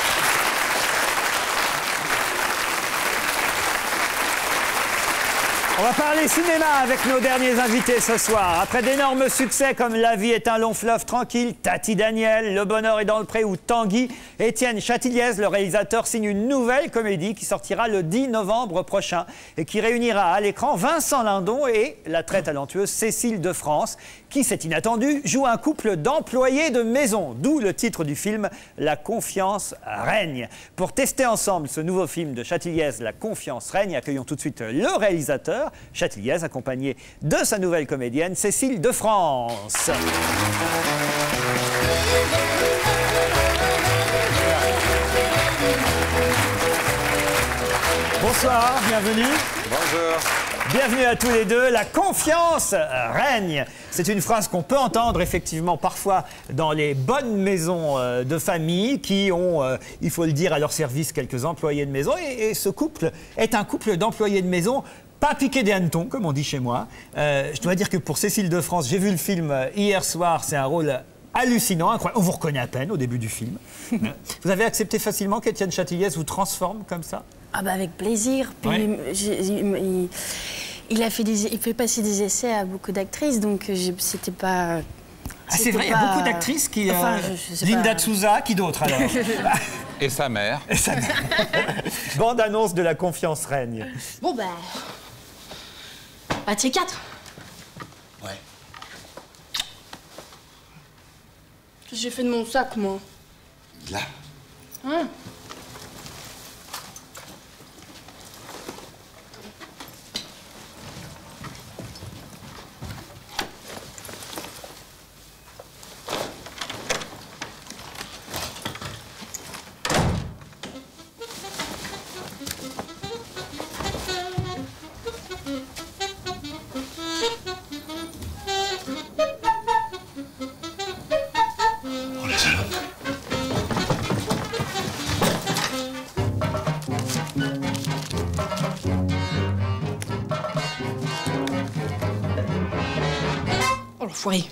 On va parler cinéma avec nos derniers invités ce soir. Après d'énormes succès comme La vie est un long fleuve tranquille, Tati Daniel, Le bonheur est dans le pré ou Tanguy, Étienne Châtilliez, le réalisateur, signe une nouvelle comédie qui sortira le dix novembre prochain et qui réunira à l'écran Vincent Lindon et la très talentueuse Cécile de France, qui, c'est inattendu, joue un couple d'employés de maison, d'où le titre du film La confiance règne. Pour tester ensemble ce nouveau film de Châtilliez, La confiance règne, accueillons tout de suite le réalisateur, Châtilliez, accompagné de sa nouvelle comédienne, Cécile de France. Bonsoir, bienvenue. Bonjour. Bienvenue à tous les deux. La confiance règne. C'est une phrase qu'on peut entendre effectivement parfois dans les bonnes maisons euh, de famille qui ont, euh, il faut le dire, à leur service quelques employés de maison. Et, et ce couple est un couple d'employés de maison pas piqué des hannetons, comme on dit chez moi. Euh, je dois dire que pour Cécile de France, j'ai vu le film hier soir, c'est un rôle hallucinant, incroyable. On vous reconnaît à peine au début du film. Vous avez accepté facilement qu'Étienne Châtilliez vous transforme comme ça? Ah bah avec plaisir. Puis Ouais. j'ai- il, il a fait des, il fait passer des essais à beaucoup d'actrices, donc j'ai- c'était pas. Ah, c'est c'était vrai, il y a pas- beaucoup d'actrices qui... euh, Enfin, je- je sais Linda pas. Souza, qui d'autre alors? Et sa mère. Et sa mère. Bande-annonce de La confiance règne. Bon, bah. Bah, t'es quatre. Ouais. Qu'est-ce que j'ai fait de mon sac, moi? Là. Hein? Oh la salope. Oh, l'enfoiré.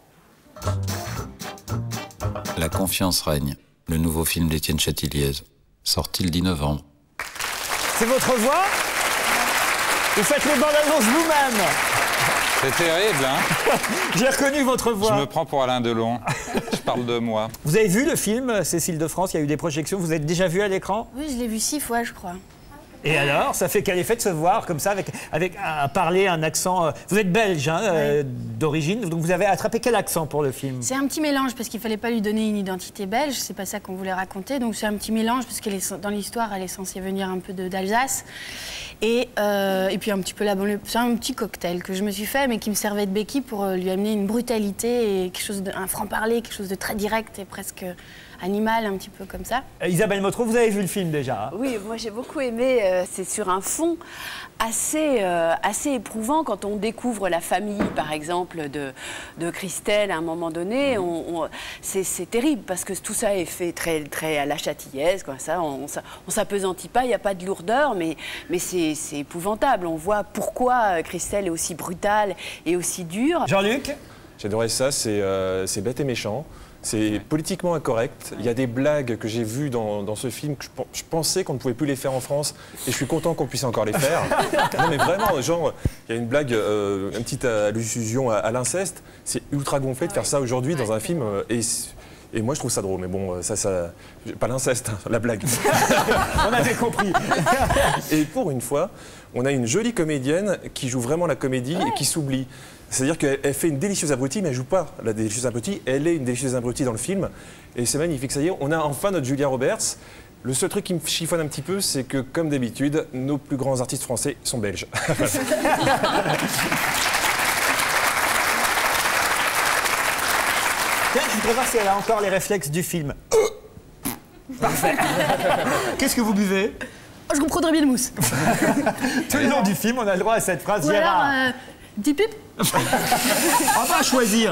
La confiance règne, le nouveau film d'Étienne Châtilliez, sorti le dix novembre. C'est votre voix? Vous faites les bandes annonces vous-même? C'est terrible, hein? J'ai reconnu votre voix. Je me prends pour Alain Delon. Je parle de moi. Vous avez vu le film Cécile de France? Il y a eu des projections. Vous avez déjà vu à l'écran? Oui, je l'ai vu six fois, je crois. Et alors, ça fait quel effet de se voir comme ça, avec, avec un parler, un accent... euh, Vous êtes belge, hein, euh, d'origine, donc vous avez attrapé quel accent pour le film? C'est un petit mélange parce qu'il fallait pas lui donner une identité belge, c'est pas ça qu'on voulait raconter. Donc c'est un petit mélange parce que dans l'histoire, elle est censée venir un peu de- d'Alsace. Et, euh, et puis un petit peu la banlieue. C'est un petit cocktail que je me suis fait, mais qui me servait de béquille pour euh, lui amener une brutalité et quelque chose de, un franc-parler, quelque chose de très direct et presque animal, un petit peu comme ça. Euh, Isabelle Motro, vous avez vu le film déjà? Oui, moi j'ai beaucoup aimé. euh, c'est sur un fond assez, euh, assez éprouvant quand on découvre la famille, par exemple, de, de Christelle à un moment donné. On, on- c'est, c'est terrible parce que tout ça est fait très, très à la Châtilliez, quoi, ça. On, on s'a- on s'appesantit pas, il n'y a pas de lourdeur, mais, mais c'est, c'est épouvantable. On voit pourquoi euh, Christelle est aussi brutale et aussi dure. Jean-Luc? J'adorais ça, c'est euh, c'est bête et méchant. C'est politiquement incorrect. Il y a des blagues que j'ai vues dans, dans ce film que je, pen- je pensais qu'on ne pouvait plus les faire en France. Et je suis content qu'on puisse encore les faire. Non mais vraiment, genre, il y a une blague, euh, une petite allusion à, à l'inceste. C'est ultra gonflé de faire ça aujourd'hui dans un film. euh, Et, et moi, je trouve ça drôle. Mais bon, ça, ça... Pas l'inceste, hein, la blague. On avait compris. Et pour une fois, on a une jolie comédienne qui joue vraiment la comédie et qui s'oublie. C'est-à-dire qu'elle elle fait une délicieuse abrutie, mais elle joue pas la délicieuse abrutie. Elle est une délicieuse abrutie dans le film. Et c'est magnifique. Ça y est, on a enfin notre Julia Roberts. Le seul truc qui me chiffonne un petit peu, c'est que, comme d'habitude, nos plus grands artistes français sont belges. Tiens, je voudrais voir si elle a encore les réflexes du film. Parfait. Qu'est-ce que vous buvez? Oh, je comprends très bien le mousse. Tout le long du film, on a le droit à cette phrase. Ou alors, Gérard. euh, petit pipe. On va choisir.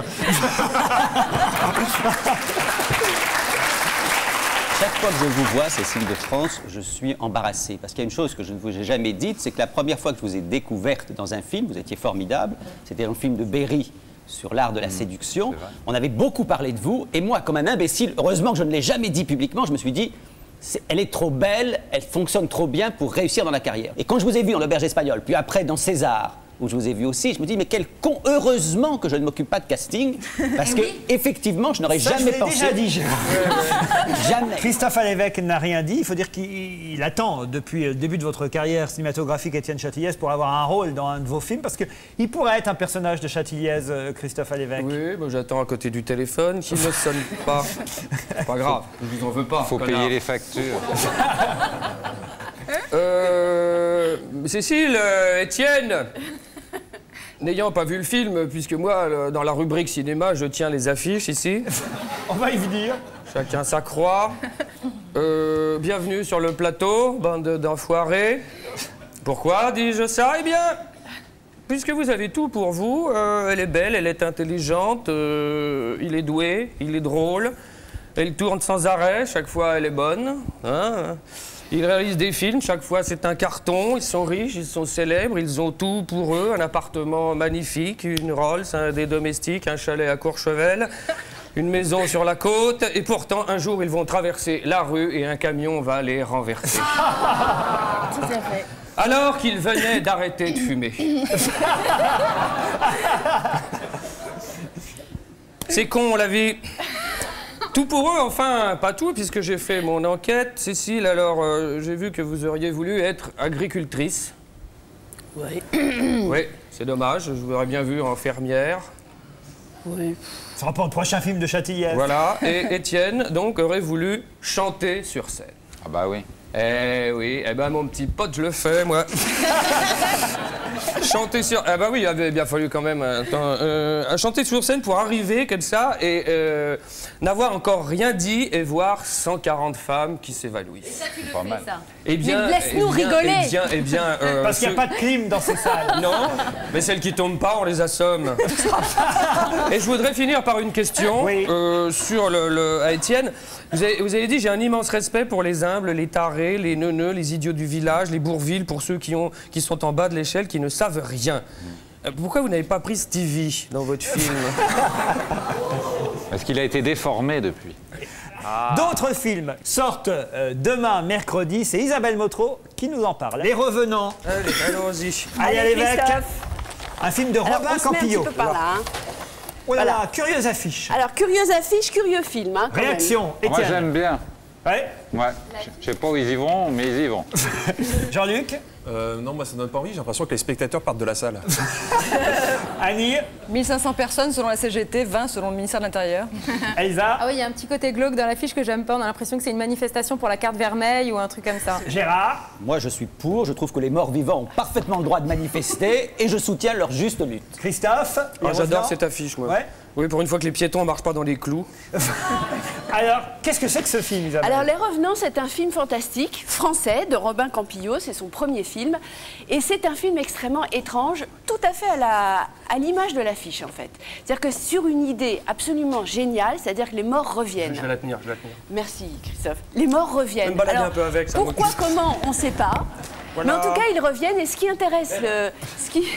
Chaque fois que je vous vois, Cécile de France, je suis embarrassé. Parce qu'il y a une chose que je ne vous ai jamais dite, c'est que la première fois que je vous ai découverte dans un film, vous étiez formidable, c'était dans le film de Berry sur l'art de la séduction. On avait beaucoup parlé de vous, et moi, comme un imbécile, heureusement que je ne l'ai jamais dit publiquement, je me suis dit, c'est- elle est trop belle, elle fonctionne trop bien pour réussir dans la carrière. Et quand je vous ai vu dans l'Auberge espagnole, puis après dans César, où je vous ai vu aussi, je me dis, mais quel con, heureusement que je ne m'occupe pas de casting, parce que effectivement, je n'aurais Ça, je jamais l'ai pensé. déjà dit, Gérard. Jamais. Christophe Alévèque n'a rien dit. Il faut dire qu'il il attend depuis le début de votre carrière cinématographique, Étienne Châtilliez, pour avoir un rôle dans un de vos films, parce qu'il pourrait être un personnage de Châtilliez, euh, Christophe Alévèque. Oui, bah, j'attends à côté du téléphone qui ne sonne pas. C'est pas grave, je vous en veux pas. Faut connard. payer les factures. Euh, Cécile, euh, Étienne, n'ayant pas vu le film, puisque moi, le- dans la rubrique cinéma, je tiens les affiches ici. On va y venir. Chacun sa croix. Euh, bienvenue sur le plateau, bande d'enfoirés. Pourquoi dis-je ça? Eh bien, puisque vous avez tout pour vous, euh, elle est belle, elle est intelligente, euh, il est doué, il est drôle, elle tourne sans arrêt, chaque fois elle est bonne. Hein. Ils réalisent des films, chaque fois c'est un carton, ils sont riches, ils sont célèbres, ils ont tout pour eux, un appartement magnifique, une Rolls, un des domestiques, un chalet à Courchevel. une maison sur la côte, et pourtant, un jour, ils vont traverser la rue et un camion va les renverser. Tout à fait. Alors qu'ils venaient d'arrêter de fumer. C'est con, la vie. Tout pour eux, enfin, pas tout, puisque j'ai fait mon enquête. Cécile, alors, euh, j'ai vu que vous auriez voulu être agricultrice. Oui. Oui, c'est dommage, je vous aurais bien vu en fermière. Oui. Ça sera pour le prochain film de Châtilliez. Voilà, et Étienne, donc, aurait voulu chanter sur scène. Ah bah oui. Eh oui, eh ben mon petit pote, je le fais, moi. Chanter sur... Ah bah oui, il avait bien fallu quand même un temps... Euh, chanter sur scène pour arriver comme ça et euh, n'avoir encore rien dit et voir cent quarante femmes qui s'évanouissent. Et ça, tu le Pas fais, mal. ça. Eh bien, Mais laisse-nous eh bien, rigoler. Eh bien, eh bien... euh, Parce qu'il n'y a ce- pas de clim dans ces salles. Non, mais celles qui tombent pas, on les assomme. Et je voudrais finir par une question Oui. euh, sur le, le- à Étienne. Vous avez, vous avez dit, j'ai un immense respect pour les humbles, les tarés, les neuneux, les idiots du village, les bourvilles, pour ceux qui, ont, qui sont en bas de l'échelle, qui ne savent rien. Euh, Pourquoi vous n'avez pas pris Stevie dans votre film? Parce qu'il a été déformé depuis. D'autres films sortent euh, demain, mercredi. C'est Isabelle Motro qui nous en parle. Les Revenants. Allez, allons-y. Allez, Allez, l'évêque. Christophe. Un film de Alors, Robin on se met un Campillo. petit peu par là. Hein. Oh là là, Voilà. curieuse affiche. Alors, curieuse affiche, curieux film. Hein, quand même. Réaction, Moi Étienne. j'aime bien. Ouais. Ouais. Je sais pas où ils y vont, mais ils y vont. Jean-Luc. Euh, non, moi ça donne pas envie, j'ai l'impression que les spectateurs partent de la salle. Annie. mille cinq cents personnes selon la C G T, vingt selon le ministère de l'Intérieur. Elsa. Ah oui, il y a un petit côté glauque dans l'affiche que j'aime pas. On a l'impression que c'est une manifestation pour la carte vermeille ou un truc comme ça. Gérard. Moi, je suis pour. Je trouve que les morts vivants ont parfaitement le droit de manifester et je soutiens leur juste lutte. Christophe. Les Ah, J'adore Revenants. cette affiche, moi. Ouais. Oui, pour une fois que les piétons ne marchent pas dans les clous. Alors, qu'est-ce que c'est que ce film, Isabelle? Alors, Les Revenants, c'est un film fantastique, français, de Robin Campillo. C'est son premier film. Et c'est un film extrêmement étrange, tout à fait à la- à l'image de l'affiche, en fait. C'est-à-dire que sur une idée absolument géniale, c'est-à-dire que les morts reviennent. Je vais la tenir, je vais la tenir. Merci, Christophe. Les morts Je vais reviennent. me balader Alors, un peu avec, ça pourquoi, m'occupe. comment, on ne sait pas. Voilà. Mais en tout cas, ils reviennent. Et ce qui intéresse le, ce qui,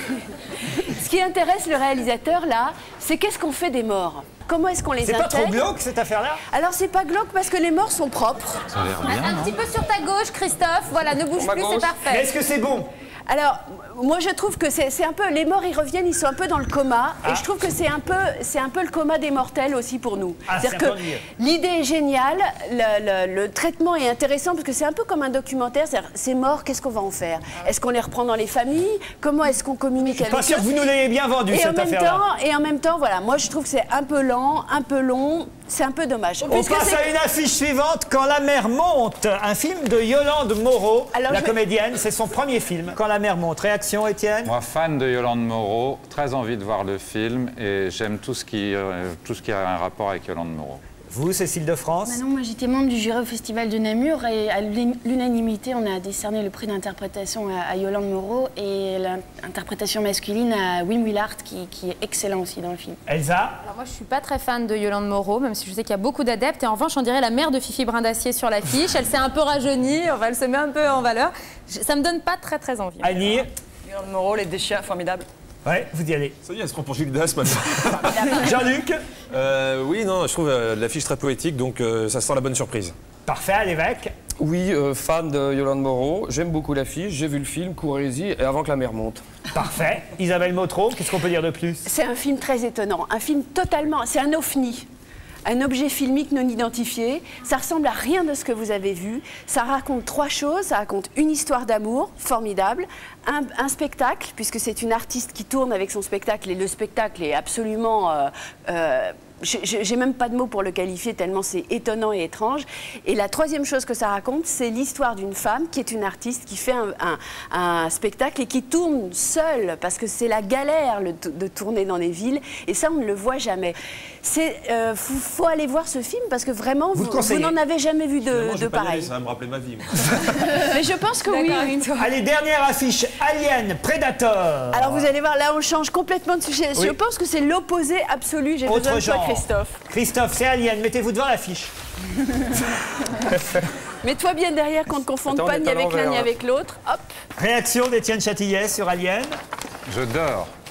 ce qui intéresse le réalisateur, là, c'est qu'est-ce qu'on fait des morts? Comment est-ce qu'on les C'est intègre? pas trop glauque, cette affaire-là? Alors, c'est pas glauque parce que les morts sont propres. Ça a l'air bien, Un non petit peu sur ta gauche, Christophe. Voilà, ne bouge ma plus, c'est gauche. Mais parfait. est-ce que c'est bon? Alors, moi, je trouve que c'est c'est un peu... Les morts, ils reviennent, ils sont un peu dans le coma. Et je trouve que c'est un, peu, c'est un peu le coma des mortels aussi pour nous. Ah, C'est-à-dire c'est que entendu. l'idée est géniale, le, le- le traitement est intéressant, parce que c'est un peu comme un documentaire. C'est-à-dire, ces morts, qu'est-ce qu'on va en faire? Est-ce qu'on les reprend dans les familles? Comment est-ce qu'on communique avec Pas sûr eux que vous nous l'ayez bien vendu, et en, cette même affaire-là. temps, et en même temps, voilà, moi, je trouve que c'est un peu lent, un peu long. C'est un peu dommage. On Puisque passe c'est- à une affiche suivante, Quand la mer monte, un film de Yolande Moreau, Alors, la je- comédienne, c'est son premier film. Quand la mer monte. Réaction, Étienne? Moi, fan de Yolande Moreau, très envie de voir le film et j'aime tout ce qui, euh, tout ce qui a un rapport avec Yolande Moreau. Vous, Cécile de France? Bah non, moi j'étais membre du jury au Festival de Namur et à l'unanimité, on a décerné le prix d'interprétation à, à Yolande Moreau et l'interprétation masculine à Wim Willard qui, qui est excellent aussi dans le film. Elsa? Alors moi, je suis pas très fan de Yolande Moreau, même si je sais qu'il y a beaucoup d'adeptes. Et en revanche, on dirait la mère de Fifi Brindacier sur l'affiche. Elle s'est un peu rajeunie, enfin, elle se met un peu en valeur. Je- Ça me donne pas très très envie. Annie? Yolande Moreau, Les Déchiens, formidable. Ouais, vous y allez. Ça y est, elle se prend pour Gildas maintenant. Jean-Luc? Euh, oui, non, je trouve euh, l'affiche très poétique, donc euh, ça sent la bonne surprise. Parfait, à l'évêque. Oui, euh, fan de Yolande Moreau, j'aime beaucoup l'affiche, j'ai vu le film, courez-y, et avant que la mer monte. Parfait. Isabelle Motro, qu'est-ce qu'on peut dire de plus? C'est un film très étonnant, un film totalement... C'est un ovni, un objet filmique non identifié. Ça ressemble à rien de ce que vous avez vu. Ça raconte trois choses. Ça raconte une histoire d'amour, formidable, un, un spectacle, puisque c'est une artiste qui tourne avec son spectacle, et le spectacle est absolument... Euh, euh, j'ai même pas de mots pour le qualifier, tellement c'est étonnant et étrange. Et la troisième chose que ça raconte, c'est l'histoire d'une femme qui est une artiste, qui fait un, un, un spectacle et qui tourne seule, parce que c'est la galère le, de tourner dans des villes, et ça, on ne le voit jamais. Il euh, faut, faut aller voir ce film, parce que vraiment, Vous vous, le conseillez? vous n'en avez jamais vu de, Finalement, je de vais pas y aller, pareil. ça va me rappeler ma vie. moi. Mais je pense que oui. oui. Allez, dernière affiche, Alien, Predator. Alors vous allez voir, là, on change complètement de sujet. Oui. Je pense que c'est l'opposé absolu. J'ai besoin Autre de toi, genre. Christophe. Christophe, c'est Alien, mettez-vous devant l'affiche. Mets-toi bien derrière qu'on ne confonde Attends, pas on ni est à avec l'un l'envers, ni hein. avec l'autre. Hop. Réaction d'Étienne Châtilliez sur Alien. Je dors.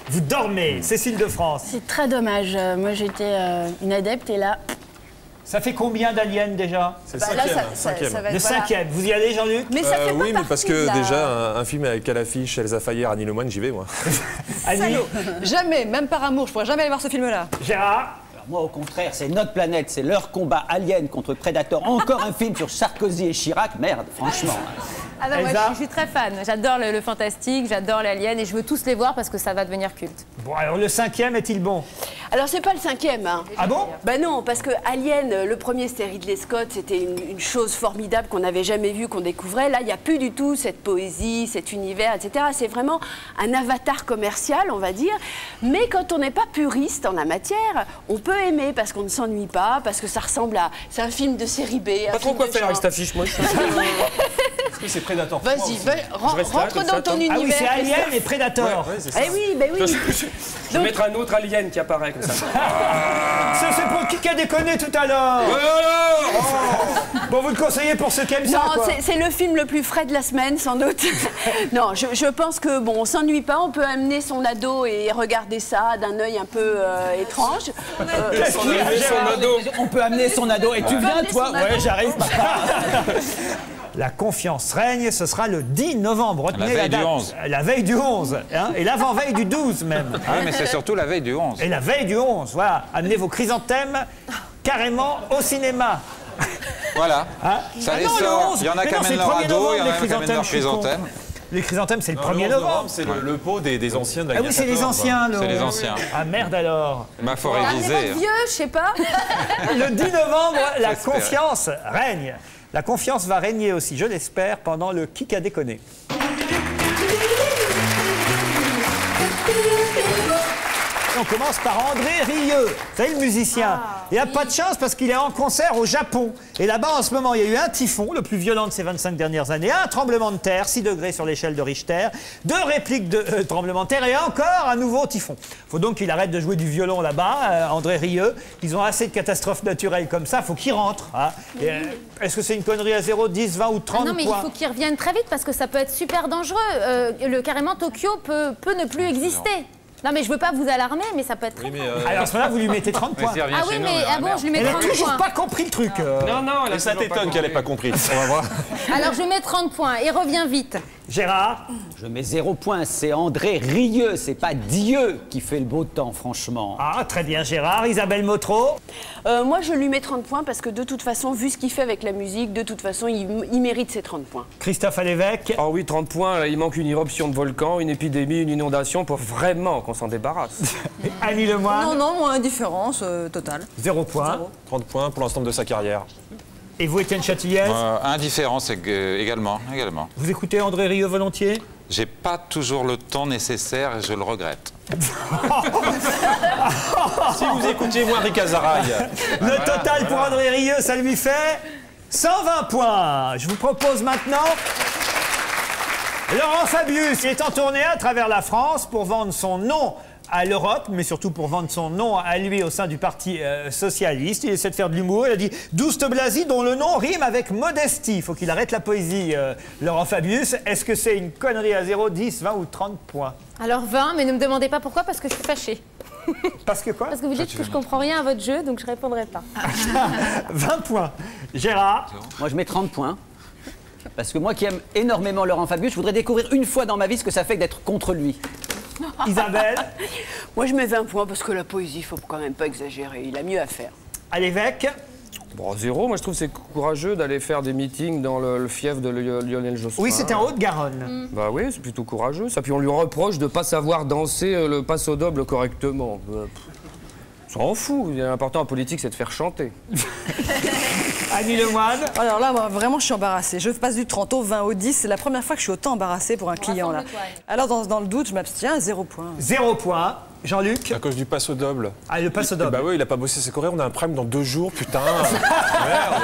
Vous dormez, Cécile de France. C'est très dommage. Euh, Moi, j'étais euh, une adepte et là... Ça fait combien d'aliens déjà? C'est le bah cinquième. Là, ça, cinquième. Ça, ça le cinquième. Voilà. Vous y allez, Jean-Luc? Mais ça fait euh, pas Oui, mais parce que la... déjà, un, un film avec à l'affiche Elsa Fayer, Annie Lemoine, j'y vais, moi. Annie? Jamais, même par amour, je pourrais jamais aller voir ce film-là. Gérard? Moi, au contraire, c'est notre planète, c'est leur combat alien contre Predator. Encore un film sur Sarkozy et Chirac. Merde, franchement. Ah non, moi, je, je suis très fan. J'adore le, le fantastique, j'adore l'alien et je veux tous les voir parce que ça va devenir culte. Bon, alors le cinquième est-il bon? Alors, c'est pas le cinquième. Hein. Ah bon? Ben non, parce que Alien, le premier, c'était Ridley Scott, c'était une, une chose formidable qu'on n'avait jamais vue, qu'on découvrait. Là, il n'y a plus du tout cette poésie, cet univers, et cetera. C'est vraiment un avatar commercial, on va dire. Mais quand on n'est pas puriste en la matière, on peut aimer parce qu'on ne s'ennuie pas, parce que ça ressemble à... C'est un film de série B. Pas trop quoi faire avec cette affiche, moi. Est-ce que c'est Predator? Vas-y, va, rentre dans ton univers. Ah oui, c'est Alien et Predator. Ouais, ouais, c'est ça. Eh oui, ben oui. Je, je, je vais mettre un autre alien qui apparaît comme ça. Ça, c'est pour qui qui a déconné tout à l'heure. Oh. Bon, vous le conseillez pour ceux qui aiment ça, Non, c'est le film le plus frais de la semaine, sans doute. Non, je, je pense que, bon, on s'ennuie pas, on peut amener son ado et regarder ça d'un œil un peu euh, étrange. Euh, on, son ado. on peut amener son ado. Et tu viens, toi? Ouais, j'arrive, papa. La confiance règne, ce sera le dix novembre. Retenez la veille la date. du onze. La veille du onze. Hein, et l'avant-veille du douze même. Ah, mais c'est surtout la veille du onze. Et la veille du onze, voilà. Amenez vos chrysanthèmes carrément au cinéma. Voilà. Hein? Ça Ah les non, le sort. onze. Il y en a Mais qui non, amènent c'est le leur premier ado, il y en novembre, a les qui amènent chrysanthèmes, leur je suis con. chrysanthème. Les chrysanthèmes, c'est le Non, premier le onze novembre. C'est le, le pot des, des anciens de la Ah guerre oui, c'est les quatorze, anciens. C'est les anciens. Ah merde alors. Il faut Ah, mais réviser. votre vieux, je sais pas. Le dix novembre, la J'espère. confiance règne. La confiance va régner aussi, je l'espère, pendant le Qui a déconné. On commence par André Rieu, vous savez le musicien. Ah, il n'a oui. pas de chance parce qu'il est en concert au Japon. Et là-bas en ce moment, il y a eu un typhon, le plus violent de ces vingt-cinq dernières années, un tremblement de terre, six degrés sur l'échelle de Richter, deux répliques de euh, tremblement de terre et encore un nouveau typhon. Il faut donc qu'il arrête de jouer du violon là-bas, euh, André Rieu. Ils ont assez de catastrophes naturelles comme ça, il faut qu'il rentre. Hein. Et, euh, Est-ce que c'est une connerie à zéro, dix, vingt ou trente Ah non, mais points? il faut qu'il revienne très vite parce que ça peut être super dangereux. Euh, le, carrément, Tokyo peut, peut ne plus exister. Non, mais je veux pas vous alarmer, mais ça peut être très Oui, mais, grave. euh, Alors à ce moment-là, vous lui mettez trente Mais points. s'il revient Ah chez oui, nous, mais alors, ah bon, merde. je lui mets Elle n'a trente toujours points. pas compris le truc. euh. Non, non, elle a Et ça toujours pas t'étonne qu'elle n'ait pas compris. On va voir. Alors je mets trente points et reviens vite. Gérard? Je mets zéro point, c'est André Rieu, c'est pas Dieu qui fait le beau temps, franchement. Ah, très bien Gérard. Isabelle Motro? Euh, moi, je lui mets trente points parce que de toute façon, vu ce qu'il fait avec la musique, de toute façon, il, il mérite ses trente points. Christophe Alévèque? Ah oui, trente points, là, il manque une éruption de volcan, une épidémie, une inondation pour vraiment qu'on s'en débarrasse. Annie Lemoine? Non, non, moi, indifférence euh, totale. Zéro point. trente points pour l'ensemble de sa carrière. Et vous, Étienne Châtilliez? Euh, indifférence ég- également, également. Vous écoutez André Rieu volontiers? J'ai pas toujours le temps nécessaire et je le regrette. Si vous écoutiez moins Rick Azaraï. Le total pour André Rieu, ça lui fait cent vingt points. Je vous propose maintenant Laurent Fabius, qui est en tournée à travers la France pour vendre son nom à l'Europe, mais surtout pour vendre son nom à lui au sein du Parti euh, socialiste. Il essaie de faire de l'humour. Il a dit « Douste Blasi, dont le nom rime avec modestie ». Il faut qu'il arrête la poésie, euh, Laurent Fabius. Est-ce que c'est une connerie à zéro, dix, vingt ou trente points? Alors vingt, mais ne me demandez pas pourquoi parce que je suis fâchée. Parce que quoi? Parce que vous dites que je comprends rien à votre jeu, donc je répondrai pas. vingt points. Gérard? Moi, je mets trente points. Parce que moi qui aime énormément Laurent Fabius, je voudrais découvrir une fois dans ma vie ce que ça fait que d'être contre lui. Isabelle? Moi, je mets vingt points parce que la poésie, il faut quand même pas exagérer. Il a mieux à faire. À l'évêque? Bon, zéro, moi je trouve que c'est courageux d'aller faire des meetings dans le, le fief de Lio- Lionel Jospin. Oui, c'était en Haute-Garonne. Bah oui, c'est plutôt courageux. Ça, puis on lui reproche de pas savoir danser euh, le passo doble correctement. Euh, pff, on s'en fout. L'important en politique, c'est de faire chanter. Annie Lemoine? Alors là, moi, vraiment, je suis embarrassée. Je passe du trente au vingt au dix. C'est la première fois que je suis autant embarrassée pour un client, là. Alors, dans, dans le doute, je m'abstiens. Zéro point. Zéro point. Jean-Luc? À cause du passo double. Ah, le passo double. Bah oui, il a pas bossé ses coréens. On a un prime dans deux jours, putain. Merde.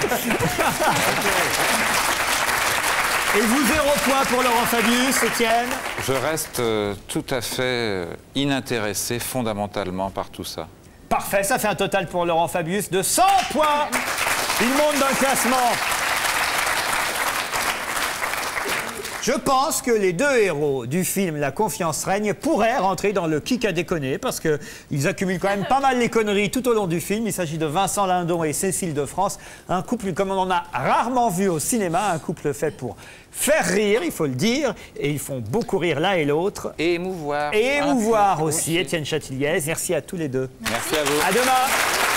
Et vous, zéro point pour Laurent Fabius, Étienne? Je reste euh, tout à fait euh, inintéressé fondamentalement par tout ça. Parfait, ça fait un total pour Laurent Fabius de cent points. Il monte dans le classement. Je pense que les deux héros du film La confiance règne pourraient rentrer dans le kick à déconner parce qu'ils accumulent quand même pas mal les conneries tout au long du film. Il s'agit de Vincent Lindon et Cécile de France, un couple comme on en a rarement vu au cinéma, un couple fait pour faire rire, il faut le dire, et ils font beaucoup rire l'un et l'autre. Et émouvoir. Et émouvoir aussi, Étienne Châtilliez. Merci à tous les deux. Merci à vous. À demain.